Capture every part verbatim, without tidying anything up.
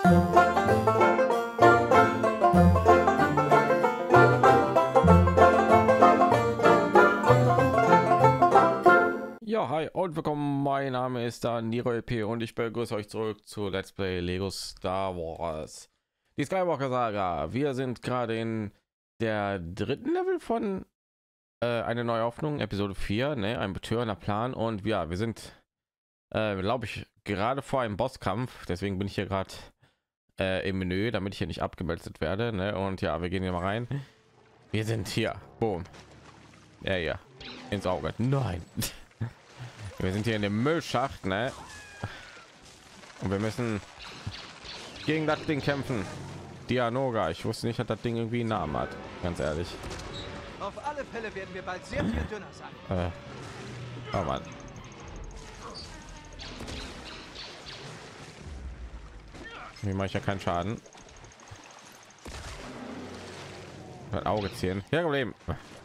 Ja, hi und willkommen. Mein Name ist dann Niro L P und ich begrüße euch zurück zu Let's Play Lego Star Wars. Die Skywalker Saga. Wir sind gerade in der dritten Level von äh, eine neue Hoffnung, Episode vier, ne, ein betörender Plan. Und ja, wir sind, äh, glaube ich, gerade vor einem Bosskampf. Deswegen bin ich hier gerade äh, im Menü, damit ich hier nicht abgemeldet werde. Ne? Und ja, wir gehen hier mal rein. Wir sind hier. Boom. Ja, ja. Ins Auge. Nein. Wir sind hier in dem Müllschacht, ne? Und wir müssen gegen das Ding kämpfen. Dianoga. Ich wusste nicht, dass das Ding irgendwie einen Namen hat. Ganz ehrlich. Auf alle Fälle werden wir bald sehr viel dünner sein. Äh. Oh Mann. Wie mache ich ja keinen Schaden? Das Auge ziehen. Ja, Problem.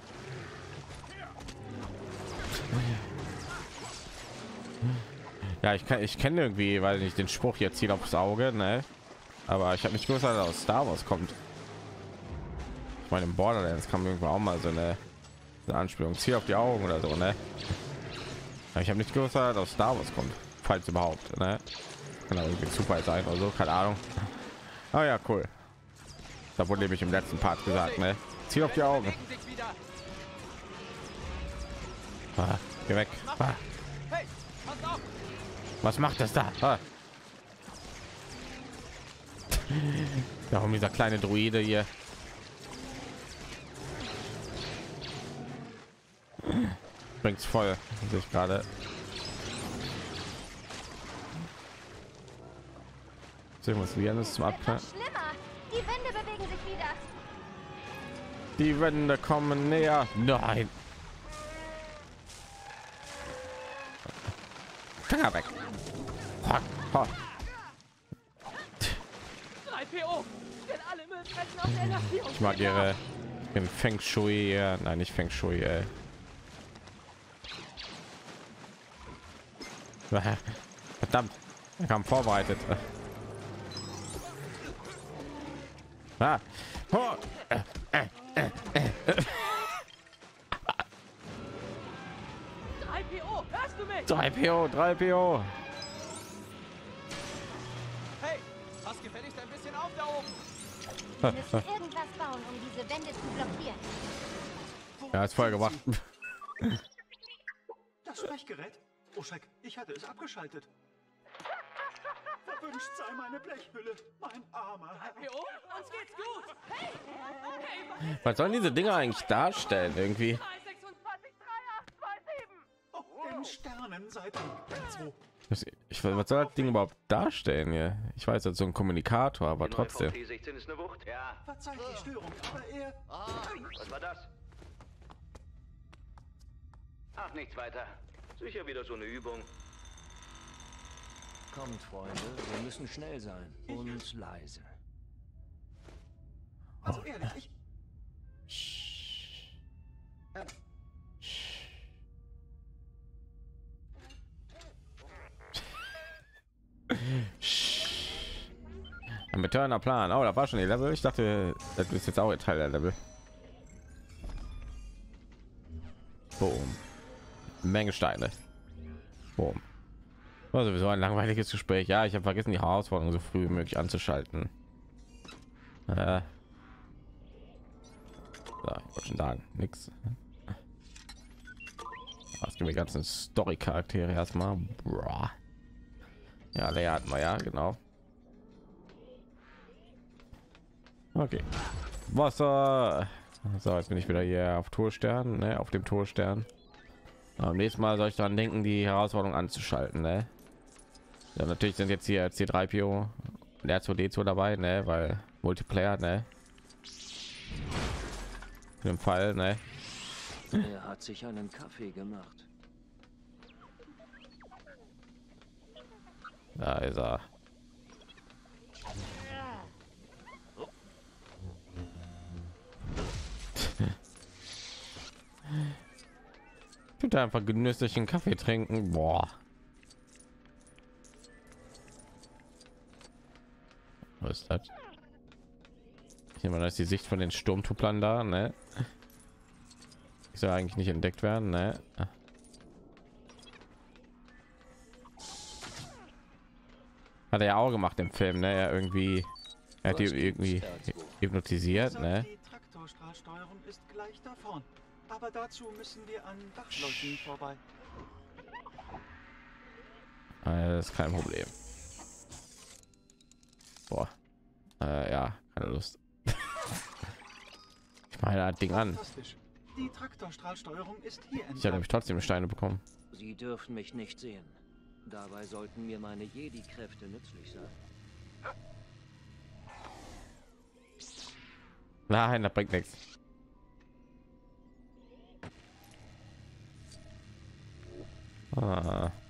Ja, ich kann, ich kenne irgendwie, weil ich den Spruch jetzt zielt aufs Auge, ne? Aber ich habe nicht gewusst, dass er aus Star Wars kommt. Ich meine, im Borderlands kam irgendwo auch mal so eine, eine Anspielung, ziel auf die Augen oder so, ne? Aber ich habe nicht gewusst, dass er aus Star Wars kommt, falls überhaupt, ne? Kann auch irgendwie Zufall sein oder so, keine Ahnung. Ah ja, cool. Da wurde nämlich im letzten Part gesagt, ne? Ziel auf die Augen. Ah, geh weg. Ah. Was macht das da? Ah. Warum dieser kleine Druide hier? Bringt's voll, sehe ich gerade. Sehen was wie alles zum Abknallen. Die Wände bewegen sich wieder. Die Wände kommen näher. Nein. Finger weg. Ha, ha. Ich mag ihre den Feng Shui. Ja. Nein, nicht Feng Shui. Ey. Verdammt, er kam vorbereitet. Ah. Oh. Äh, äh, äh, äh. drei P O, hörst du mich? drei P O, drei P O. Hey, pass gefälligst ein bisschen auf da oben. Wir müssen irgendwas bauen, um diese Wände zu blockieren. Ja, ist voll gemacht. Das Sprechgerät? Oh Schreck, ich hatte es abgeschaltet. Verwünscht sei meine Blechhülle, mein armer Herr. P O, uns geht's gut. Hey, hey, Was sollen diese Dinger eigentlich darstellen? Irgendwie. drei sechsundzwanzig drei acht zwei sieben. Auf den Sternen seid ihr. Das- Ich, was soll das Ding überhaupt darstellen hier? Ich weiß, das ist so ein Kommunikator, aber trotzdem. T sechzehn ist eine Wucht, ja. Verzeiht die Störung, aber er... Was war das? Ach, nichts weiter. Sicher wieder so eine Übung. Kommt, Freunde, wir müssen schnell sein und leise. Also ehrlich, ich... Ähm, Ein betörender Plan. Oh, da war schon die Level. Ich dachte, das ist jetzt auch ein Teil der Level. Boom. Menge Steine. Boom. War sowieso ein langweiliges Gespräch. Ja, ich habe vergessen, die Herausforderung so früh wie möglich anzuschalten. Äh. So, ich wollte schon sagen, nix. Was gibt mir ganzen Story-Charaktere erstmal. Bra. Ja, der hatten wir ja, genau. Okay. Wasser. So, jetzt bin ich wieder hier auf Torstern, ne, auf dem Torstern. Am nächsten Mal soll ich daran denken, die Herausforderung anzuschalten, ne? Ja, natürlich sind jetzt hier C drei P O und R zwei D zwei dabei, ne, weil Multiplayer, ne? In dem Fall, ne? Er hat sich einen Kaffee gemacht. Da ist er. Ich würde einfach genüsslich einen Kaffee trinken. Boah. Was ist das? Ich nehme mal, das ist die Sicht von den Sturmtrupplern da, ne? Ich soll eigentlich nicht entdeckt werden, ne? Hat er ja auch gemacht im Film, ne? Er irgendwie, er hat die irgendwie hypnotisiert, ne? Die Traktorstrahlsteuerung ist gleich da vorn. Aber dazu müssen wir an Dachschlossen vorbei. Das ist kein Problem. Boah. Äh, ja, keine Lust. Ich meine, das Ding an. Fantastisch. Die Traktorstrahlsteuerung ist hier Ich habe entlang. nämlich trotzdem Steine bekommen. Sie dürfen mich nicht sehen. Dabei sollten mir meine Jedi-Kräfte nützlich sein. Nein, das bringt nichts. Ah.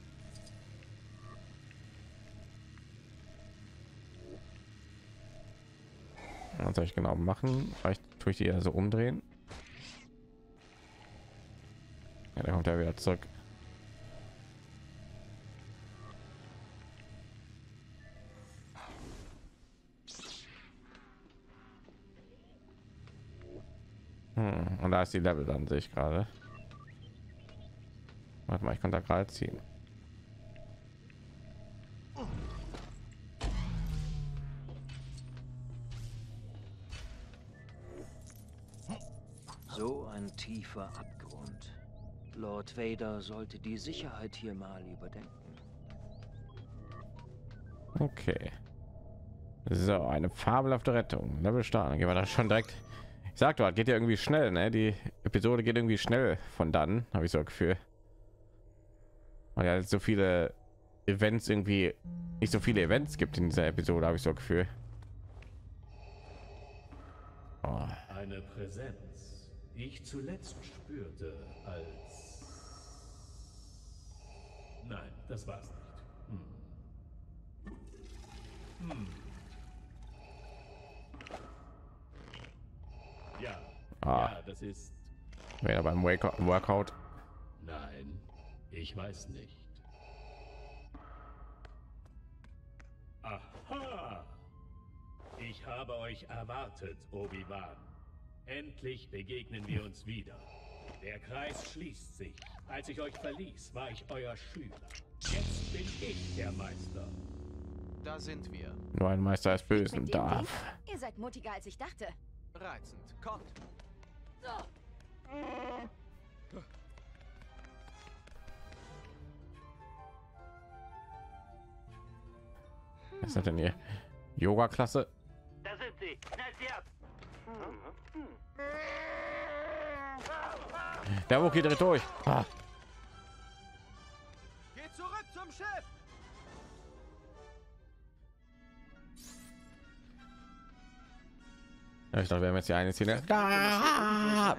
Was soll ich genau machen? Vielleicht tue ich die ja so umdrehen. Ja, da kommt er wieder zurück. Hm, und da ist die Level dann, sehe ich gerade. Warte mal, ich kann da gerade ziehen. So ein tiefer Abgrund. Lord Vader sollte die Sicherheit hier mal überdenken. Okay. So, eine fabelhafte Rettung. Level starten. Gehen wir da schon direkt. Ich sag doch, geht ja irgendwie schnell, ne? Die Episode geht irgendwie schnell von dann, habe ich so ein Gefühl. Weil ja so viele Events irgendwie nicht so viele Events gibt in dieser Episode, habe ich so ein Gefühl. Oh. Eine Präsenz, die ich zuletzt spürte, als... Nein, das war's nicht. Hm. Hm. Ja, Ah. ja, das ist... Wieder beim Wake Workout. Nein, ich weiß nicht. Aha! Ich habe euch erwartet, Obi-Wan. Endlich begegnen wir uns wieder. Der Kreis schließt sich. Als ich euch verließ, war ich euer Schüler. Jetzt bin ich der Meister. Da sind wir. Nur ein Meister des Bösen Mit dem darf. Ding? Ihr seid mutiger als ich dachte. Reizend. Kommt. Was ist das denn hier? Yoga-Klasse? Da sind sie. Schnell sie ab. Der Wookie dreht durch. Ah. Geht zurück zum Schiff. Ja, ich dachte, wir haben jetzt die eine Szene. Ah.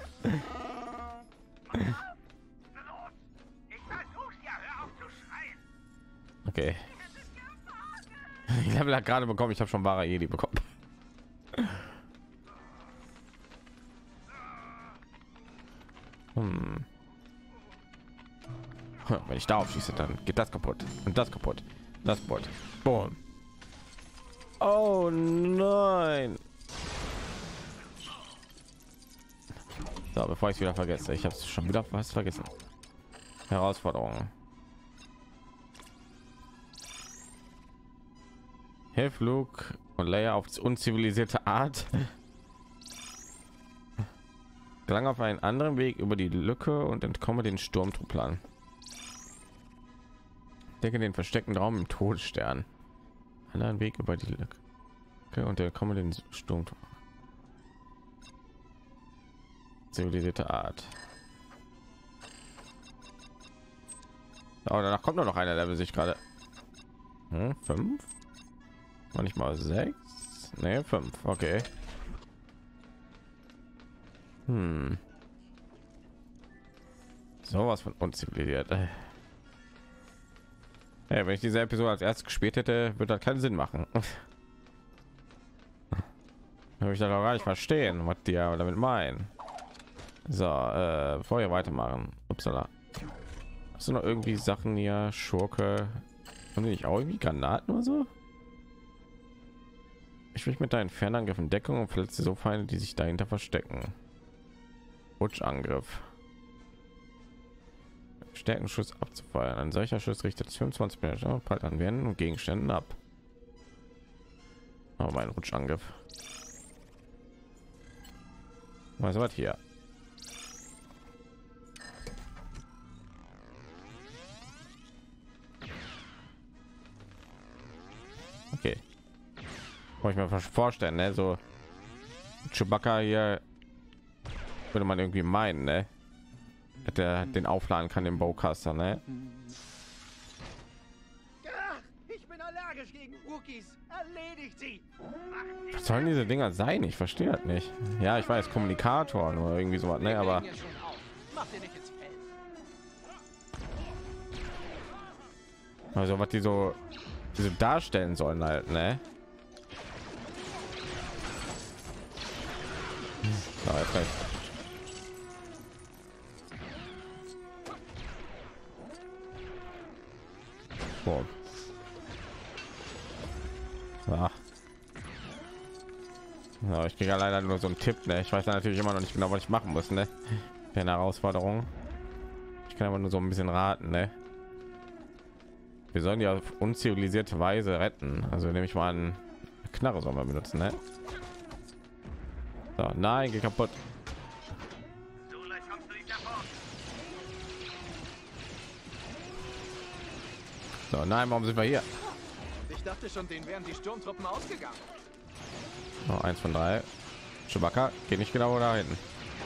Okay. Ich habe ja gerade bekommen. Ich habe schon wahre Jedi bekommen. Hm. Wenn ich da aufschieße, dann geht das kaputt und das kaputt, das kaputt. Boom. Oh nein. So, bevor ich es wieder vergesse, ich habe es schon wieder was vergessen. Herausforderung. Hilf Luke und Leia auf unzivilisierte Art. Gelang auf einen anderen Weg über die Lücke und entkomme den Sturmtruppern. Decke den versteckten Raum im Todesstern. Anderen Weg über die Lücke. Okay, und entkomme den Sturmtruppern. Zivilisierte Art. Aber danach kommt nur noch einer, der will sich gerade hm, fünf, manchmal sechs, nee, fünf, okay. Hm. Sowas von unzivilisiert. Hey, wenn ich diese Episode als erstes gespielt hätte, würde das keinen Sinn machen. Habe ich da gar nicht verstehen, was die damit meinen. So, äh, bevor wir weitermachen, upsala. Hast du noch irgendwie Sachen hier, Schurke? Haben die nicht auch irgendwie Granaten oder so? Ich mich mit deinen Fernangriffen Deckung und verletze so Feinde, die sich dahinter verstecken. Rutschangriff. Stärkenschuss abzufeuern. Ein solcher Schuss richtet fünfundzwanzig Minuten prallt an Wänden und Gegenständen ab. Aber mein Rutschangriff. Was war hier? Okay. Wollte ich mir vorstellen, ne? So Chewbacca hier würde man irgendwie meinen, ne? Der den aufladen kann, den Bowcaster, ne? Ich bin allergisch gegen Wookies. Erledigt sie. Was sollen diese Dinger sein? Ich verstehe das nicht. Ja, ich weiß, Kommunikator oder irgendwie sowas, ne? Aber Mach dir nicht ins Feld. also was die so diese darstellen sollen halt, ne? Ja, jetzt recht. Boah. Ja. Ja, ich kriege ja leider nur so einen Tipp, ne? Ich weiß ja natürlich immer noch nicht genau, was ich machen muss, ne? Für eine Herausforderung. Ich kann aber nur so ein bisschen raten, ne? Wir sollen ja auf unzivilisierte Weise retten. Also nehme ich mal eine Knarre soll man benutzen, ne? So, nein, geh kaputt. So, nein, warum sind wir hier? Ich dachte schon, denen wären die Sturmtruppen ausgegangen. Oh, eins von drei. Chewbacca, geht nicht genau da hinten.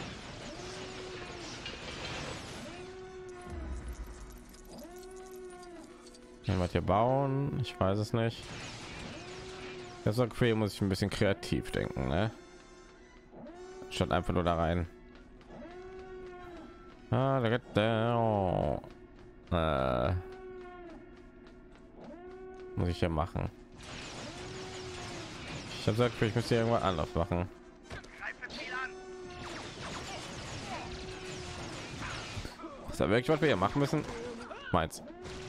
Was hier bauen? Ich weiß es nicht. Das ist okay, muss ich ein bisschen kreativ denken, ne? Statt einfach nur da rein. Ah, da geht der. Oh. Äh. Muss ich ja machen. Ich habe gesagt, ich müsste irgendwas anders machen. Ist da wirklich was wir hier machen müssen? Meins.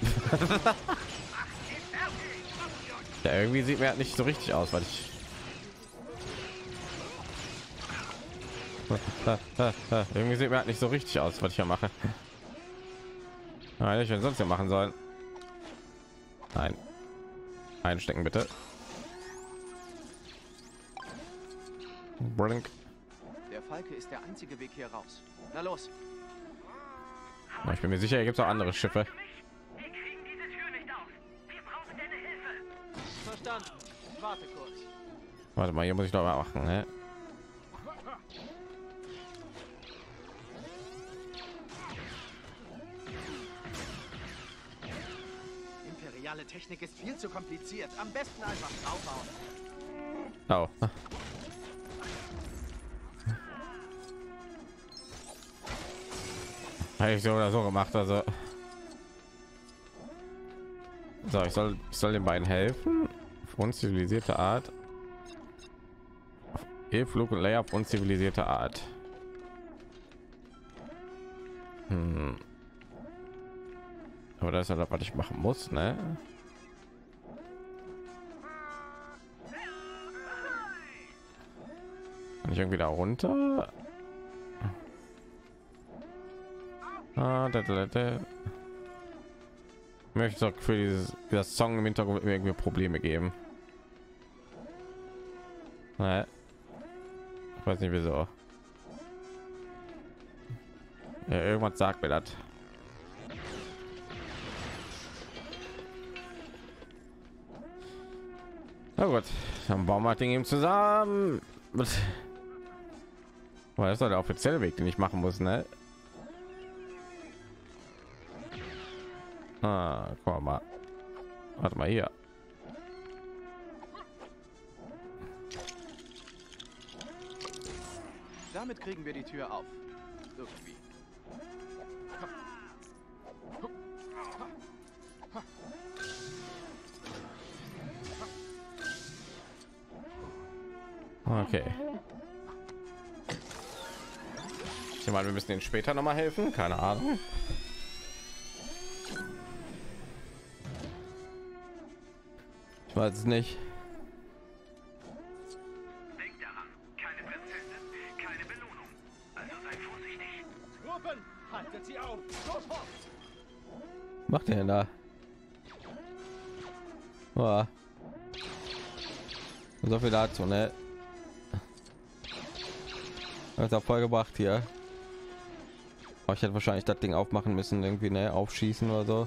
Ja, irgendwie sieht mir halt nicht so richtig aus, weil ich irgendwie sieht mir halt nicht so richtig aus, was ich hier mache. Nein, ich will sonst ja machen sollen. Nein, einstecken bitte. Brink. Der Falke ist der einzige Weg hier raus. Na los. Ich bin mir sicher, hier gibt es auch andere Schiffe. Verstanden. Warte kurz. Warte mal, hier muss ich doch mal machen, ne? Imperiale Technik ist viel zu kompliziert. Am besten einfach draufhauen. Oh. Habe ich so oder so gemacht, also. So, ich soll, ich soll den beiden helfen. Auf unzivilisierte Art. E-Flug und Layer auf unzivilisierte Art. Hm. Aber das ist ja, was ich machen muss, ne? Kann ich irgendwie da runter? Ah, da, da, da. Ich möchte auch für dieses das Song im Hintergrund irgendwie Probleme geben. Naja. Ich weiß nicht wieso. Ja, irgendwas sagt mir das. Na gut, dann bauen wir das Ding eben zusammen. Weil das ist der offizielle Weg, den ich machen muss, ne? Ah, guck mal. Warte mal hier. Damit kriegen wir die Tür auf. Irgendwie. Okay. Ich meine, wir müssen ihnen später noch mal helfen. Keine Ahnung. Ich weiß es nicht. Richtet sie auf! Sofort! Macht der denn da? Oh. So viel dazu, ne? Hat er voll gebracht hier. Aber ich hätte wahrscheinlich das Ding aufmachen müssen, irgendwie, ne? Aufschießen oder so.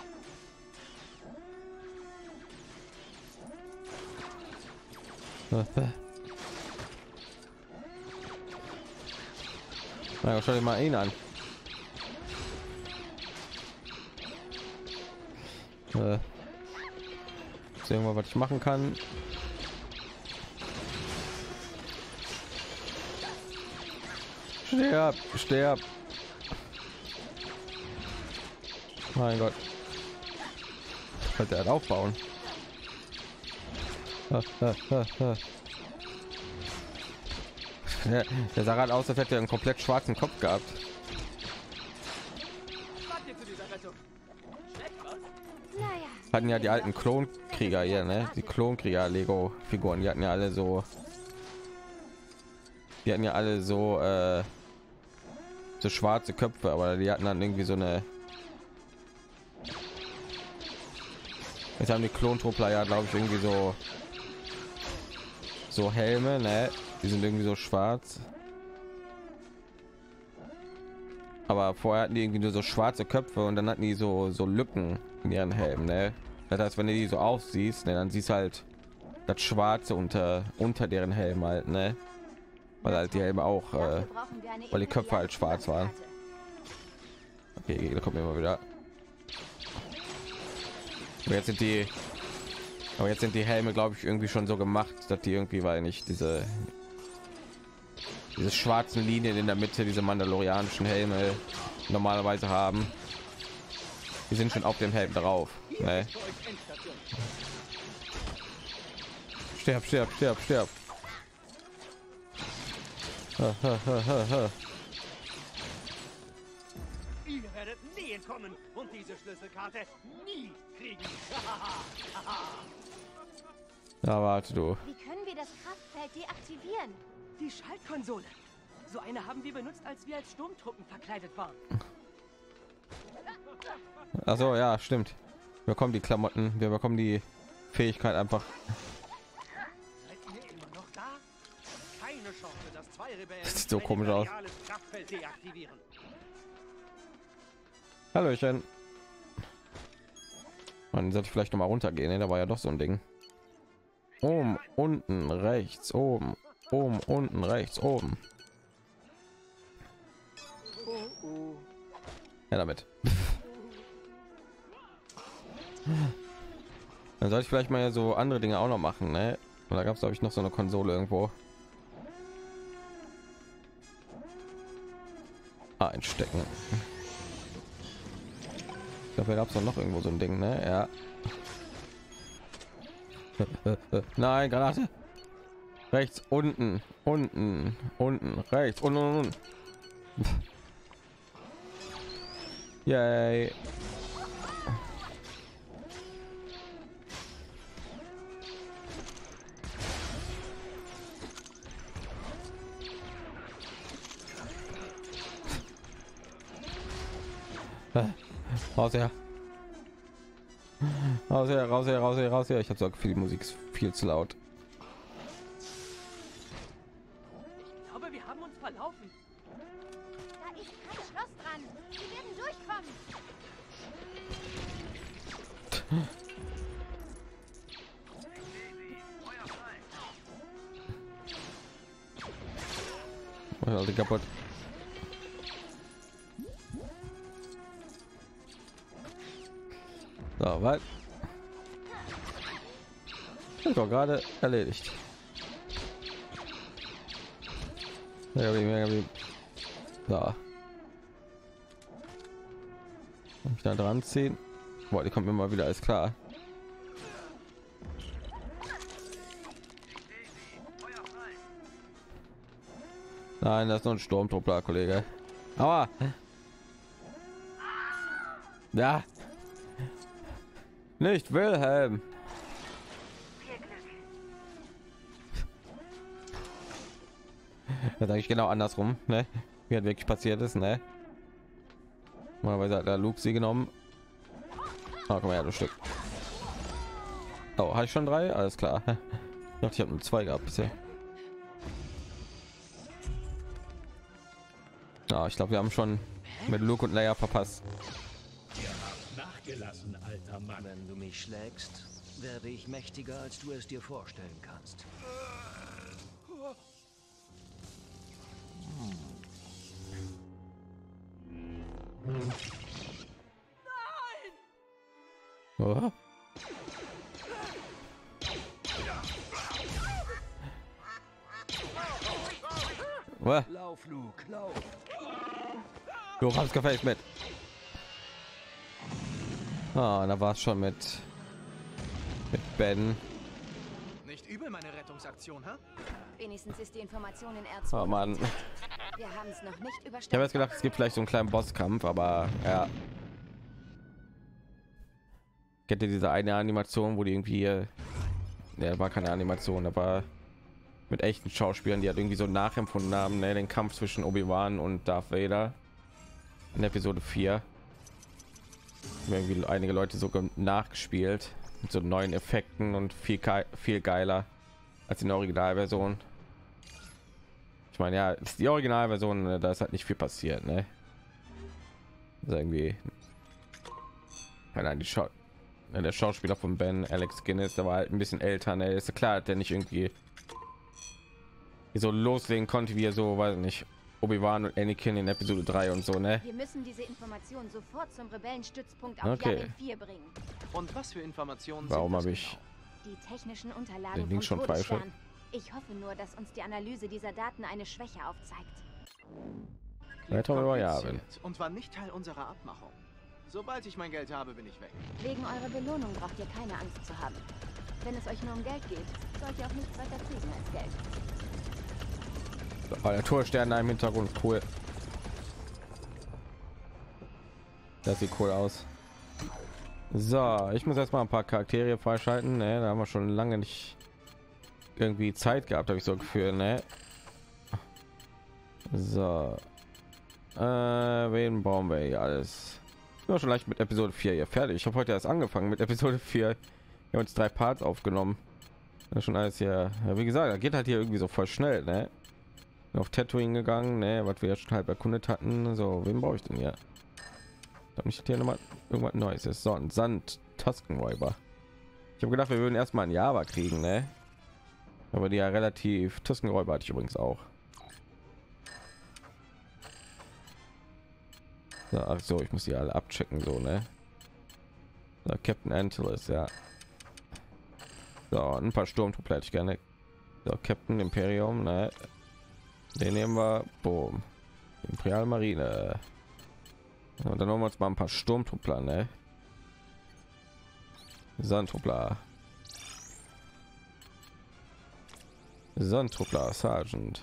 Na, schau dir mal ihn an. Äh, sehen wir, was ich machen kann. Sterb, sterb. Mein Gott. Könnte er aufbauen. Ha, ha, ha, ha. Der, der sah gerade aus, als hätte er einen komplett schwarzen Kopf gehabt. Hatten ja die alten Klonkrieger hier, ne? Die Klonkrieger Lego Figuren, die hatten ja alle so, die hatten ja alle so äh, so schwarze Köpfe, aber die hatten dann irgendwie so eine. Jetzt haben die Klontruppler ja, glaube ich, irgendwie so so Helme, ne? Die sind irgendwie so schwarz. Aber vorher hatten die irgendwie nur so schwarze Köpfe und dann hatten die so so Lücken in ihren Helmen, ne? Das heißt, wenn du die so aufsiehst, ne, dann siehst halt das Schwarze unter unter deren Helm halt, ne? Weil halt die Helme auch, äh, weil die Köpfe halt schwarz waren. Okay, da kommt immer wieder. Aber jetzt sind die, aber jetzt sind die Helme, glaube ich, irgendwie schon so gemacht, dass die irgendwie, weil nicht diese diese schwarzen Linien in der Mitte, diese mandalorianischen Helme normalerweise haben, die sind schon auf dem Helm drauf, ne? Sterb, sterb, sterb, sterb. Ha, ha, ha, ha, ha. Ihr werdet nie entkommen und diese Schlüsselkarte nie kriegen. Ja, warte du. Wie können wir das Kraftfeld deaktivieren? Die Schaltkonsole. So eine haben wir benutzt, als wir als Sturmtruppen verkleidet waren. Also ja, stimmt. Wir bekommen die Klamotten, wir bekommen die Fähigkeit einfach. Seid ihr immer noch da? Keine Chance, dass zwei Rebellen Das sieht so ein komisch aus. imperiales Kraftfeld deaktivieren. Hallöchen. Man sollte vielleicht noch mal runtergehen, ne? Da war ja doch so ein Ding. Oben, unten, rechts, oben, oben, unten, rechts, oben. Ja, damit. Dann sollte ich vielleicht mal so andere Dinge auch noch machen, ne? Und da gab es, glaube ich, noch so eine Konsole irgendwo. Ah, einstecken. Ich glaube, da gab es noch irgendwo so ein Ding, ne? Ja. Nein, Granate. Rechts, unten, unten, unten, rechts, unten, unten. Yay. Raus her. Raus her, raus her, raus her, raus her. Ich habe so viel, die Musik ist viel zu laut. Ich glaube, wir haben uns verlaufen. Da ist kein Schloss dran. Wir werden durchkommen. Oh, die kaputt. So, was? Ist doch gerade erledigt. Ja, wie, wie, wie. So. Und ich da dran ziehen. Boah, die kommt mir mal wieder, alles klar. Nein, das ist nur ein Sturmtruppler, Kollege. Aber ja, nicht Wilhelm. Das ist eigentlich genau andersrum, ne? Wie halt wirklich passiert ist, ne? Normalerweise hat der Luke sie genommen. Ah, komm her, du Stück. Oh, habe ich schon drei? Alles klar. Ich dachte, ich habe nur zwei gehabt bisher. Ja, ich glaube, wir haben schon mit Luke und Leia verpasst. Ihr habt nachgelassen, alter Mann. Wenn du mich schlägst, werde ich mächtiger, als du es dir vorstellen kannst. Oh. Oh. Lauf, Luke, lauf. Du hast gefällt mit. Ah, da war es schon mit mit Ben. Nicht übel, meine Rettungsaktion, ha? Wenigstens ist die Information in R Oh zwei. Mann. Wir haben es noch nicht Ich habe überstanden. jetzt gedacht, es gibt vielleicht so einen kleinen Bosskampf, aber ja. Kennt ihr diese eine Animation, wo die irgendwie, äh, ne, war keine Animation, aber mit echten Schauspielern, die halt irgendwie so nachempfunden haben, ne, den Kampf zwischen Obi-Wan und Darth Vader in Episode vier. Irgendwie einige Leute so nachgespielt mit so neuen Effekten und viel ge viel geiler als in der Originalversion. Ich meine, ja, ist die Originalversion, da ist halt nicht viel passiert, ne? Also irgendwie, nein, die Schau der Schauspieler von Ben, Alex Guinness, der war halt ein bisschen älter, ne? Ist ja klar, der nicht irgendwie so loslegen konnte, wie er so, weiß nicht, Obi-Wan und Anakin in Episode drei und so, ne? Wir müssen diese Information sofort zum Rebellenstützpunkt auf Okay. Yavin vier bringen. Und was für Informationen Warum sind das habe ich Die technischen Unterlagen Den vom Link schon Todesstern. Ich hoffe nur, dass uns die Analyse dieser Daten eine Schwäche aufzeigt. weiter über kompliziert Yavin? und war nicht Teil unserer Abmachung. Sobald ich mein Geld habe, bin ich weg. Wegen eurer Belohnung braucht ihr keine Angst zu haben. Wenn es euch nur um Geld geht, sollt ihr auch nichts weiter kriegen als Geld. Oh, der Torstern da im Hintergrund, cool. Das sieht cool aus. So, ich muss erst mal ein paar Charaktere freischalten, ne? Da haben wir schon lange nicht irgendwie Zeit gehabt, habe ich so ein Gefühl, ne? So, äh, wen brauchen wir hier alles? Ich bin schon leicht mit Episode vier hier fertig. Ich habe heute erst angefangen mit Episode vier. Wir haben uns drei Parts aufgenommen. Das ist schon alles hier. Ja, wie gesagt, da geht halt hier irgendwie so voll schnell, ne? Bin auf Tatooine gegangen, ne? Was wir ja schon halb erkundet hatten. So, wen brauche ich denn hier? Da nicht hier noch mal irgendwas Neues ist. So, ein Sand Tuskenräuber. Ich habe gedacht, wir würden erstmal ein Java kriegen, ne? Aber die ja relativ Tuskenräuber hatte ich übrigens auch. So, ach so, ich muss die alle abchecken, so, ne? So, Captain Antilles, ja. So, ein paar Sturmtruppler hätte ich gerne. So, Captain Imperium, ne? Den nehmen wir. Boom. Imperial Marine. Und dann holen wir uns mal ein paar Sturmtruppler, ne? Sandtruppler. Sandtruppler, Sergeant.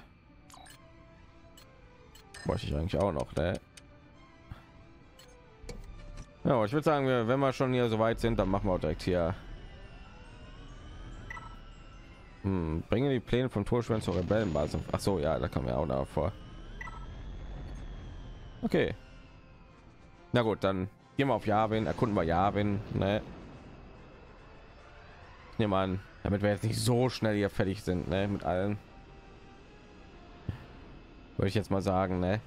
Wollte ich eigentlich auch noch, ne? Ja, ich würde sagen, wir, wenn wir schon hier so weit sind, dann machen wir auch direkt hier. Hm, bringen die Pläne von Torschwern zur Rebellenbasis. Ach so, ja, da kommen wir auch noch vor. Okay. Na gut, dann gehen wir auf Yavin, erkunden wir Yavin, ne? Ich nehme an, damit wir jetzt nicht so schnell hier fertig sind, ne, mit allen. Würde ich jetzt mal sagen, ne?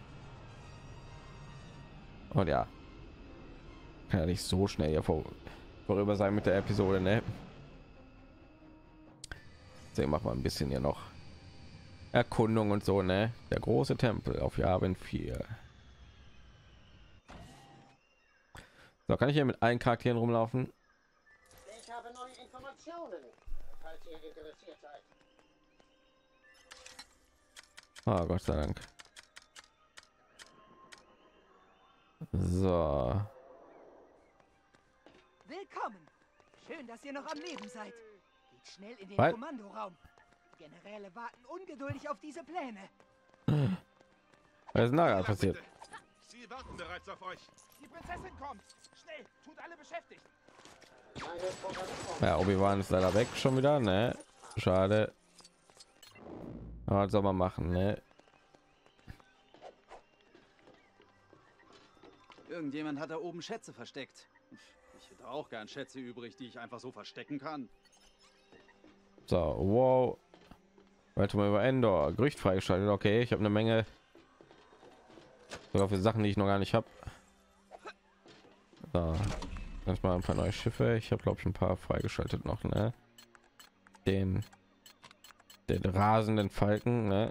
Und ja. Kann ja nicht so schnell hier vor, vorüber sein mit der Episode, ne? Deswegen machen wir ein bisschen hier noch Erkundung und so, ne? Der große Tempel auf Yavin vier. So, kann ich hier mit allen Charakteren rumlaufen? Ich habe neue Informationen, falls ihr interessiert seid. Ah, Gott sei Dank. So. Willkommen. Schön, dass ihr noch am Leben seid. Geht schnell in den Was? Kommandoraum. Die Generäle warten ungeduldig auf diese Pläne. Was ist denn da gerade passiert? Sie warten bereits auf euch. Die Prinzessin kommt. Schnell, tut alle beschäftigt. Ja, Obi-Wan ist leider weg schon wieder, ne? Schade. Aber was soll man machen, ne? Irgendjemand hat da oben Schätze versteckt. Ich hätte auch gern Schätze übrig, die ich einfach so verstecken kann. So, wow. Warte mal über Endor. Gerücht freigeschaltet. Okay, ich habe eine Menge. Sogar für Sachen, die ich noch gar nicht habe. So. Mal ein paar neue Schiffe. Ich habe glaube ich ein paar freigeschaltet noch, ne? Den den rasenden Falken, ne?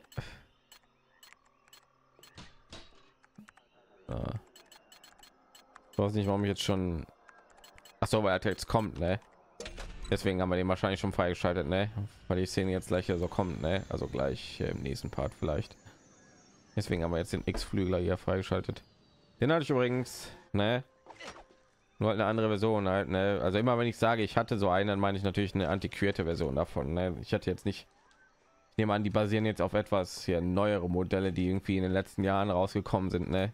So. Ich weiß nicht, warum ich jetzt schon. Ach so, weil er jetzt kommt, ne? Deswegen haben wir den wahrscheinlich schon freigeschaltet, ne? Weil die Szene jetzt gleich hier so kommt, ne? Also gleich im nächsten Part vielleicht. Deswegen haben wir jetzt den X-Flügler hier freigeschaltet. Den hatte ich übrigens, ne? Nur halt eine andere Version halt, ne? Also immer wenn ich sage, ich hatte so einen, dann meine ich natürlich eine antiquierte Version davon, ne? Ich hatte jetzt nicht, ich nehme an, die basieren jetzt auf etwas hier neuere Modelle, die irgendwie in den letzten Jahren rausgekommen sind, ne?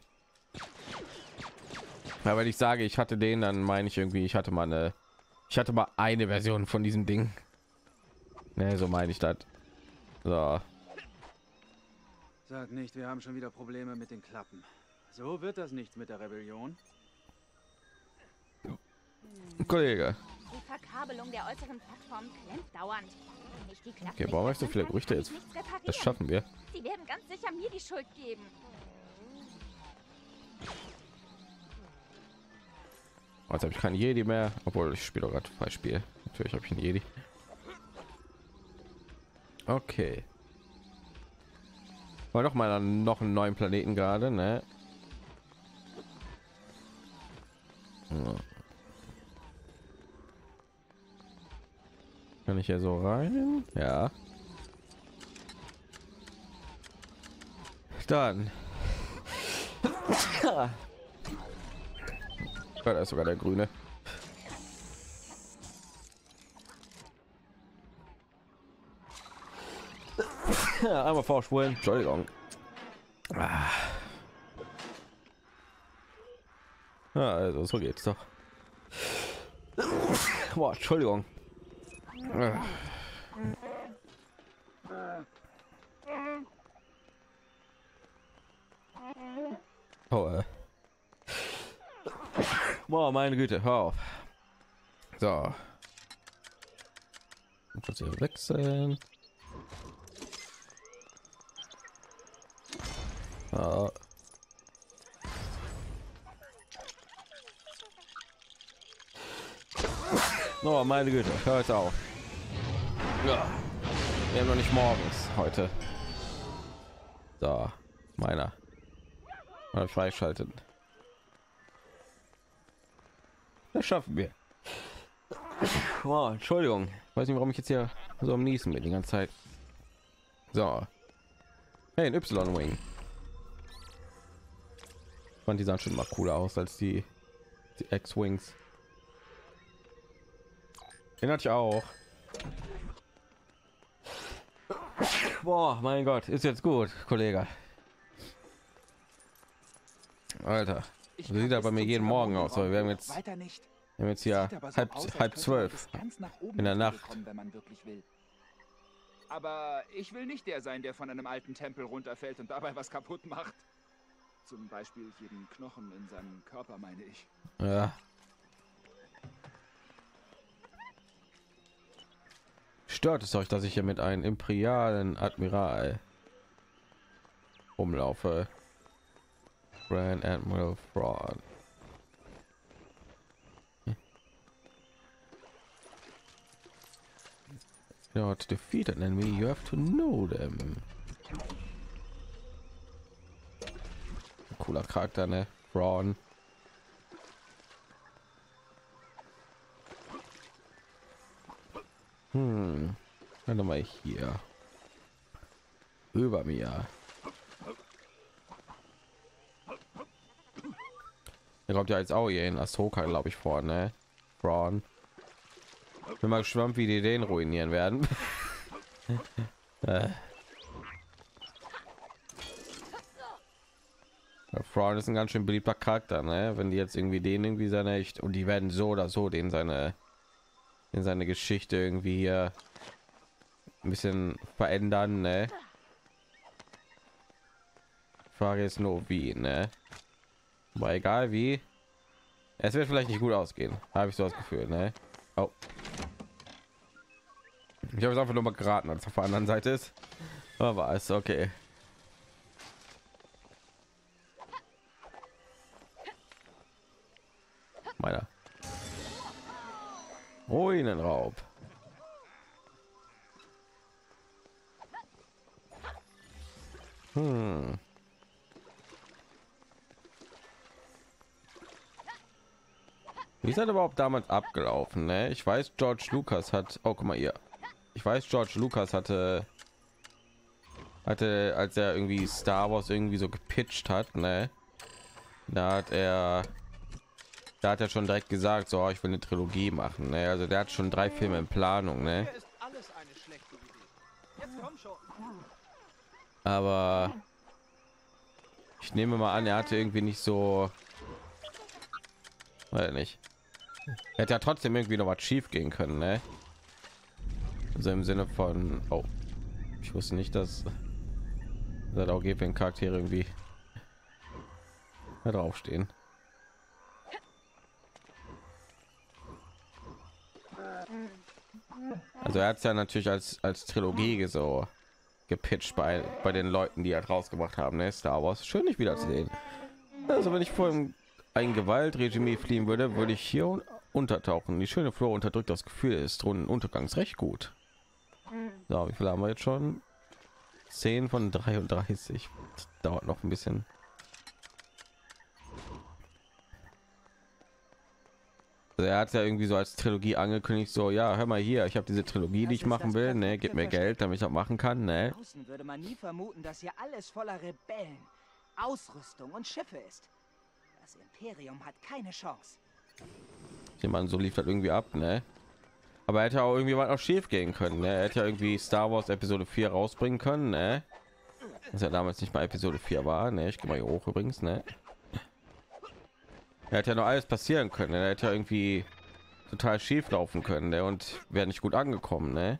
Aber wenn ich sage, ich hatte den, dann meine ich irgendwie, ich hatte mal eine, ich hatte mal eine Version von diesem Ding. Ne, so meine ich das. So. Sag nicht, wir haben schon wieder Probleme mit den Klappen. So wird das nichts mit der Rebellion. Kollege. Die Verkabelung der äußeren Plattform klemmt dauernd. Wenn ich die Klappen Okay, warum hast du so viele Gerüchte jetzt? Das schaffen wir. Sie werden ganz sicher mir die Schuld geben. Jetzt habe ich keinen Jedi mehr, obwohl ich spiele gerade Freispiel. Natürlich habe ich einen Jedi. Okay. War doch mal noch einen neuen Planeten gerade, ne? Ja. Kann ich ja so rein? Ja. Dann. Ja, da ist sogar der grüne. Ja, einmal vorspulen. Entschuldigung. Ah. Ja, also so geht's doch. Boah, Entschuldigung. Oh, äh. Boah, meine Güte, hör auf. So. Kurz hier wechseln. Ja. Oh, meine Güte, hört auf. Ja. Wir haben noch nicht morgens heute. So, meiner. Mal freischalten. Das schaffen wir. Wow, Entschuldigung. Ich weiß nicht, warum ich jetzt hier so am Niesen bin die ganze Zeit. So. Hey, ein Y-Wing. Ich fand die sahen schon mal cooler aus als die, die X-Wings. Den hatte ich auch. Boah, mein Gott, ist jetzt gut, Kollege. Alter, so sieht er bei mir jeden Morgen aus. Aber wir haben jetzt, wir haben jetzt hier halb, halb zwölf in der Nacht. Wenn man wirklich will. Aber ich will nicht der sein, der von einem alten Tempel runterfällt und dabei was kaputt macht. Zum Beispiel jeden Knochen in seinem Körper, meine ich. Ja. Stört es euch, dass ich hier mit einem imperialen Admiral umlaufe? Grand Admiral Fraud. You know, to defeat an enemy, you have to know them. Cooler Charakter, ne? Fraud. Hm, warte mal hier. Über mir. Er kommt ja jetzt auch hier in Ahsoka, glaube ich, vor, ne? Braun. Bin mal gespannt, wie die den ruinieren werden. äh. Braun ist ein ganz schön beliebter Charakter, ne? Wenn die jetzt irgendwie den irgendwie seine echt und die werden so oder so den seine in seine Geschichte irgendwie hier ein bisschen verändern, ne? Frage ist nur wie, ne? Aber egal wie, es wird vielleicht nicht gut ausgehen, habe ich so das Gefühl, ne? Oh. Ich habe es einfach nur mal geraten, als auf der anderen Seite ist. Aber ist okay. Meiner. Ruinenraub. Hm. Wie ist das überhaupt damals abgelaufen? Ne? Ich weiß, George Lucas hat. Oh, guck mal hier. Ich weiß, George Lucas hatte, hatte, als er irgendwie Star Wars irgendwie so gepitcht hat, ne? Da hat er, da hat er schon direkt gesagt, so, ich will eine Trilogie machen, ne? Also der hat schon drei Filme in Planung, ne? Ist alles eine schlechte Idee. Jetzt komm schon. Aber ich nehme mal an, er hatte irgendwie nicht so, weil nicht. Er hätte ja trotzdem irgendwie noch was schief gehen können, ne? Also im Sinne von, oh, ich wusste nicht, dass das auch geht, wenn Charaktere irgendwie da draufstehen. Also er hat es ja natürlich als als Trilogie so gepitcht bei bei den Leuten, die halt rausgebracht haben, ne? Star Wars. Schön, dich wiederzusehen. Also wenn ich vor ein Gewaltregime fliehen würde, würde ich hier untertauchen. Die schöne Flora unterdrückt das Gefühl des Untergangs recht gut. So, wie viel haben wir jetzt schon? zehn von dreiunddreißig. Das dauert noch ein bisschen. Also er hat ja irgendwie so als Trilogie angekündigt, so, ja, hör mal hier, ich habe diese Trilogie, die ich machen will, ne, gib mir Geld, damit ich das machen kann, ne? Außen würde man nie vermuten, dass hier alles voller Rebellen, Ausrüstung und Schiffe ist. Das Imperium hat keine Chance. Ich meine, so lief das irgendwie ab, ne? Aber er hätte auch irgendwie was auch schief gehen können, ne? Er hätte ja irgendwie Star Wars Episode vier rausbringen können, ne? Das ja damals nicht mal Episode vier war, ne? Ich gehe mal hier hoch übrigens, ne? Er hätte ja noch alles passieren können, er hätte ja irgendwie total schief laufen können, ne? Und wäre nicht gut angekommen, ne?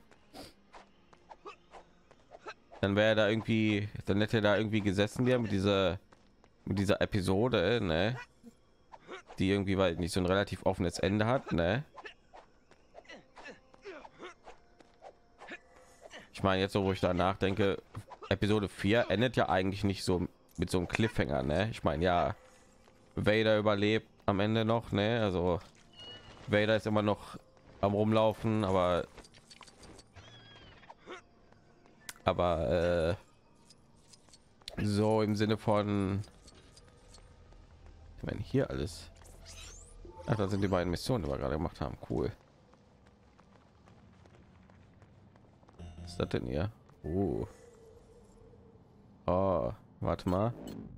Dann wäre er da irgendwie, dann hätte er da irgendwie gesessen, der mit dieser mit dieser Episode, ne? Die irgendwie, weil nicht so ein relativ offenes Ende hat, ne? Ich meine, jetzt so, wo ich da nachdenke, Episode vier endet ja eigentlich nicht so mit so einem Cliffhanger, ne? Ich meine, ja, Vader überlebt am Ende noch, ne? Also Vader ist immer noch am rumlaufen, aber aber äh, so im Sinne von, ich meine, hier alles. Ach, das sind die beiden Missionen, die wir gerade gemacht haben. Cool. Was ist das denn hier? Uh. Oh, warte mal.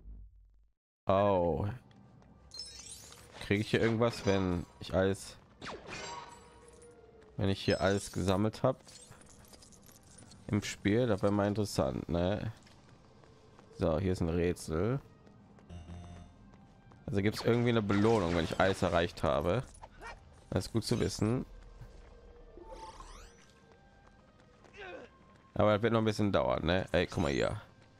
Oh. Kriege ich hier irgendwas, wenn ich alles, wenn ich hier alles gesammelt habe im Spiel? Das wäre mal interessant, ne? So, hier ist ein Rätsel. Also gibt es irgendwie eine Belohnung, wenn ich alles erreicht habe. Das ist gut zu wissen. Aber das wird noch ein bisschen dauern, ne? Ey, guck mal hier.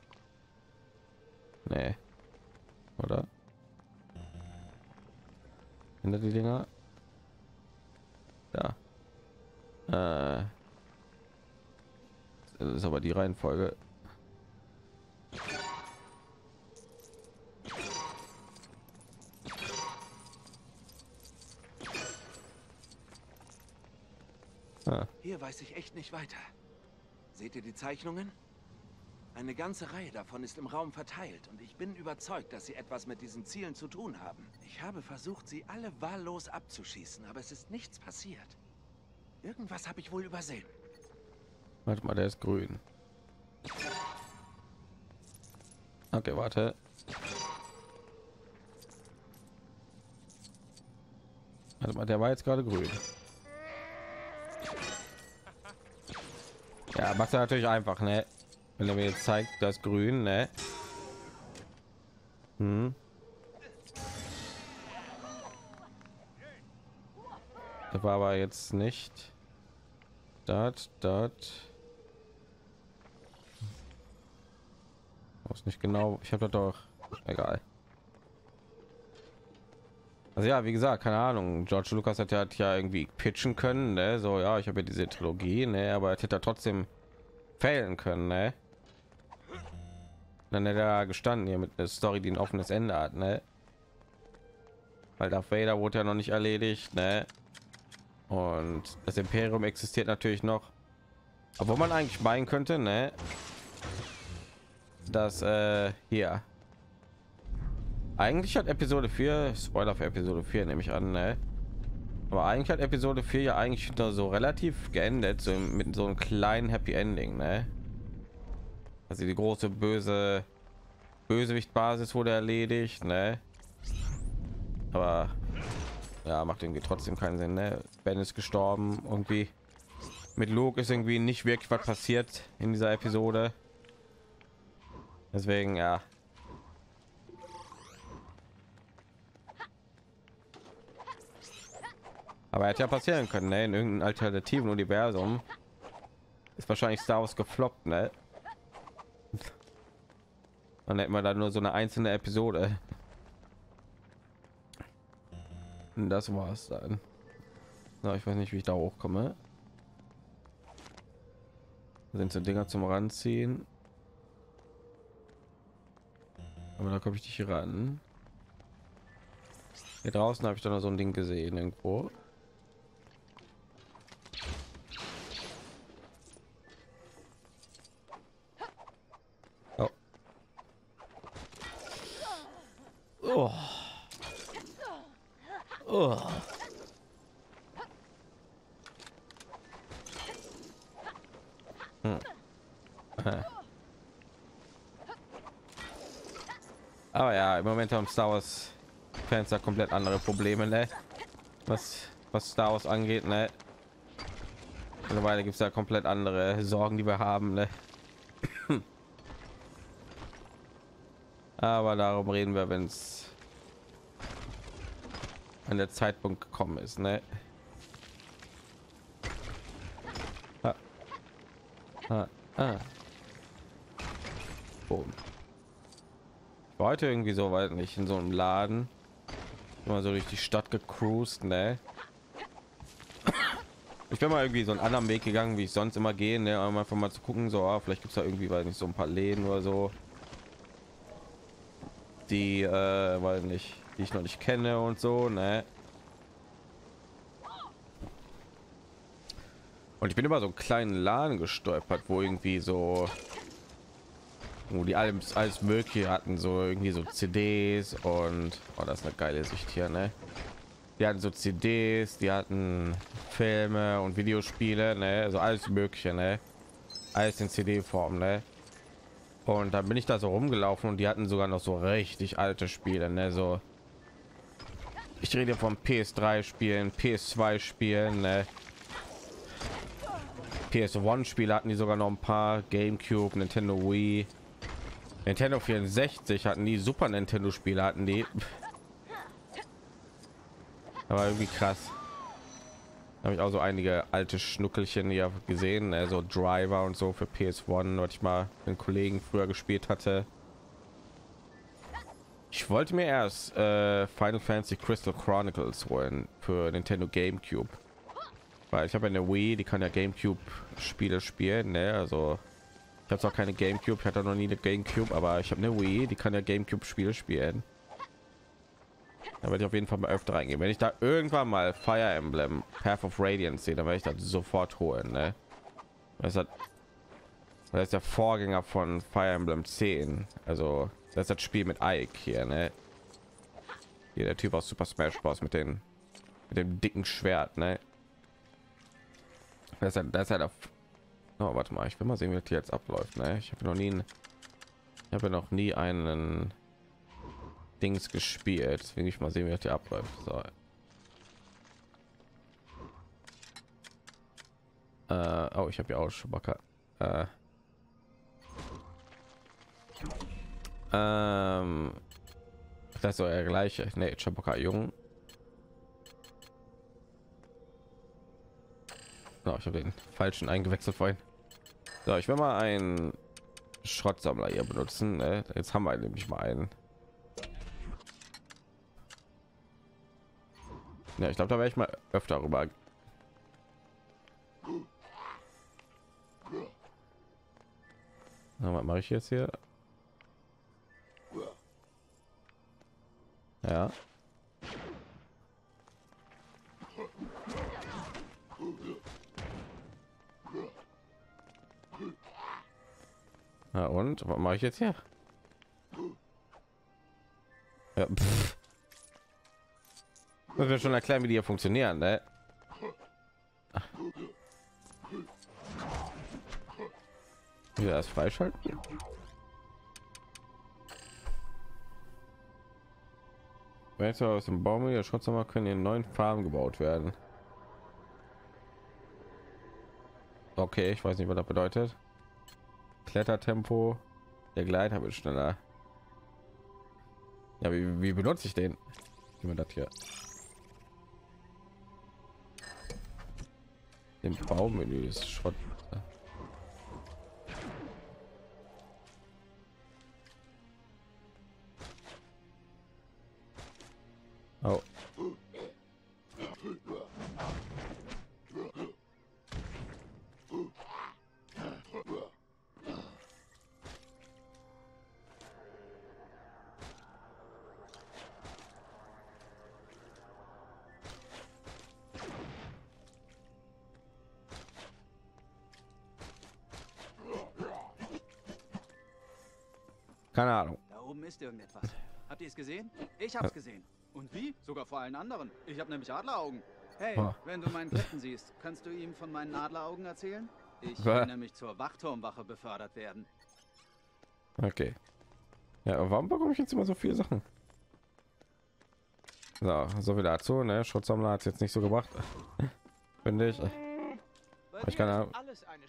Nee. Oder? Hinter die Dinger. Ja. Äh. Das ist aber die Reihenfolge. Ah. Hier weiß ich echt nicht weiter. Seht ihr die Zeichnungen? Eine ganze Reihe davon ist im Raum verteilt und ich bin überzeugt, dass sie etwas mit diesen Zielen zu tun haben. Ich habe versucht, sie alle wahllos abzuschießen, aber es ist nichts passiert. Irgendwas habe ich wohl übersehen. Warte mal, der ist grün. Okay, warte. Warte mal, der war jetzt gerade grün. Ja, macht er natürlich einfach, ne? Wenn er mir jetzt zeigt, das grün, ne? Hm. Das war aber jetzt nicht dort, dort. Muss nicht genau. Ich habe doch egal. Also ja, wie gesagt, keine Ahnung. George Lucas hat ja, hat ja irgendwie pitchen können, ne? So, ja, ich habe ja diese Trilogie, ne? Aber es hätte er trotzdem failen können, ne? Dann hätte er gestanden hier mit einer Story, die ein offenes Ende hat, ne? Weil Darth Vader wurde ja noch nicht erledigt, ne? Und das Imperium existiert natürlich noch. Obwohl man eigentlich meinen könnte, ne? Dass äh, hier eigentlich hat Episode vier, Spoiler für Episode vier nehme ich an, ne? Aber eigentlich hat Episode vier ja eigentlich nur so relativ geendet, so mit so einem kleinen Happy Ending, ne? Also die große böse Bösewicht-Basis wurde erledigt, ne? Aber ja, macht irgendwie trotzdem keinen Sinn, ne? Ben ist gestorben, irgendwie mit Luke ist irgendwie nicht wirklich was passiert in dieser Episode. Deswegen ja. Aber hätte ja passieren können, ne? In irgendeinem alternativen Universum ist wahrscheinlich Star Wars gefloppt, ne? Dann hätten wir da nur so eine einzelne Episode. Und das war's dann. So, ich weiß nicht, wie ich da hochkomme. Sind so Dinger zum Ranziehen. Aber da komme ich nicht ran. Hier draußen habe ich dann noch so ein Ding gesehen irgendwo. Oh. Oh. Oh. Hm. Aber ja, im Moment haben Star Wars Fans da komplett andere Probleme, ne? Was was Star Wars angeht, ne? Mittlerweile gibt es da komplett andere Sorgen, die wir haben, ne? Aber darum reden wir, wenn es an der Zeitpunkt gekommen ist, ne? Ah. Ah. Ah. Boom. Ich war heute irgendwie so weit nicht in so einem Laden, immer so durch die Stadt gecruised, ne? Ich bin mal irgendwie so einen anderen Weg gegangen, wie ich sonst immer gehe, ne? Um einfach mal zu gucken, so ah, vielleicht gibt es da irgendwie, weil nicht so ein paar Läden oder so, die äh, weil nicht, die ich noch nicht kenne und so, ne? Und ich bin über so einen kleinen Laden gestolpert, wo irgendwie so, wo die alles, alles mögliche hatten, so irgendwie so C Ds und oh, das ist eine geile Sicht hier, ne? Die hatten so C Ds, die hatten Filme und Videospiele, ne? Also alles mögliche, ne? Alles in C D-Form, ne? Und dann bin ich da so rumgelaufen und die hatten sogar noch so richtig alte Spiele, ne? So, ich rede von P S drei Spielen, P S zwei Spielen, ne? P S eins Spiele hatten die sogar noch ein paar, GameCube, Nintendo Wii, Nintendo vierundsechzig hatten die, Super Nintendo Spiele hatten die. Aber irgendwie krass. Habe ich auch so einige alte Schnuckelchen hier gesehen, also Driver und so für P S eins, was ich mal mit Kollegen früher gespielt hatte. Ich wollte mir erst äh, Final Fantasy Crystal Chronicles holen für Nintendo GameCube, weil ich habe eine Wii, die kann ja GameCube Spiele spielen, ne? Also ich habe zwar keine GameCube, ich hatte noch nie eine GameCube, aber ich habe eine Wii, die kann ja GameCube Spiele spielen. Da werde ich auf jeden Fall mal öfter reingehen. Wenn ich da irgendwann mal Fire Emblem Path of Radiance sehe, dann werde ich das sofort holen, ne? Das ist, das ist der Vorgänger von Fire Emblem zehn. Also das ist das Spiel mit Ike hier, ne? Hier der Typ aus Super Smash Bros. mit den mit dem dicken Schwert, ne? Das ist das ist halt oh, warte mal, ich will mal sehen, wie das hier jetzt abläuft, ne? Ich habe noch nie ich habe noch nie einen Dings gespielt, deswegen ich mal sehen, wie das hier abläuft. So. Äh, oh, ich habe ja auch Chewbacca. Äh, ähm, das ist so der gleiche. Nee, Chewbacca jung. So, ich habe den falschen eingewechselt vorhin. So, ich will mal einen Schrottsammler hier benutzen. Ne? Jetzt haben wir nämlich mal einen. Ja, ich glaube, da wäre ich mal öfter rüber. Na, was mache ich jetzt hier? Ja. Na und was mache ich jetzt hier? Ja, pff. Müssen wir schon erklären, wie die hier funktionieren, ne? Wieder das freischalten. Werkzeuge aus dem Baum der Schutzhammer können in neuen Farben gebaut werden. Okay, ich weiß nicht, was das bedeutet. Klettertempo, der Gleiter wird schneller. Ja, wie, wie benutze ich den? Wie man das hier? Im Baummenü ist Schrott. Oh. Keine Ahnung. Da oben ist irgendetwas. Habt ihr es gesehen? Ich hab's gesehen. Und wie? Sogar vor allen anderen. Ich habe nämlich Adleraugen. Hey, oh. Wenn du meinen Captain siehst, kannst du ihm von meinen Adleraugen erzählen? Ich will nämlich zur Wachturmwache befördert werden. Okay. Ja, warum bekomme ich jetzt immer so viele Sachen? So, so viel dazu, ne? Schutzsammler hat es jetzt nicht so gebracht. Finde ich. Ich kann ja.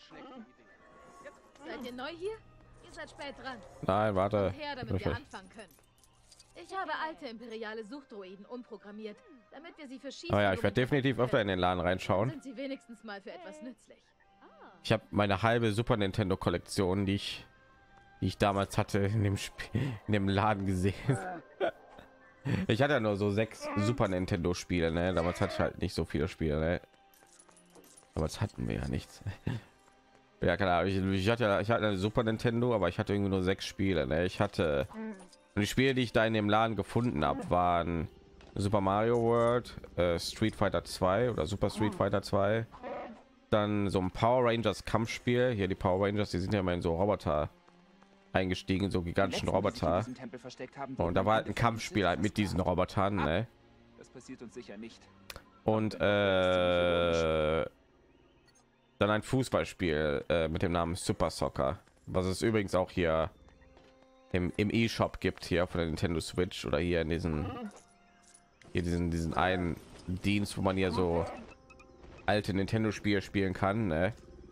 Seid ihr neu hier? Ihr seid spät dran. Nein, warte. Her, damit wir anfangen können. Ich habe alte imperiale Suchdroiden umprogrammiert, damit wir sie für Schießen. Oh ja, ich werde definitiv öfter in den Laden reinschauen. Sind sie wenigstens mal für etwas nützlich? Ich habe meine halbe Super Nintendo Kollektion, die ich, die ich damals hatte, in dem Spiel, in dem Laden gesehen. Ich hatte ja nur so sechs Super Nintendo Spiele, ne? Damals hatte ich halt nicht so viele Spiele, ne? Damals hatten wir ja nichts. Ja, keine Ahnung. Ich, ich hatte ja, ich hatte eine Super Nintendo, aber ich hatte irgendwie nur sechs Spiele, ne? Ich hatte und die Spiele, die ich da in dem Laden gefunden habe, waren Super Mario World, äh, Street Fighter zwei oder Super Street Fighter zwei, dann so ein Power Rangers Kampfspiel. Hier die Power Rangers, die sind ja immer in so Roboter eingestiegen, so gigantischen Roboter. Und da war halt ein Kampfspiel halt mit diesen Robotern, ne? Das passiert uns sicher nicht. Und äh, dann ein Fußballspiel äh, mit dem Namen Super Soccer, was es übrigens auch hier im, im E-Shop gibt, hier von der Nintendo Switch oder hier in diesen hier diesen diesen einen Dienst, wo man hier so alte Nintendo Spiele spielen kann, ne?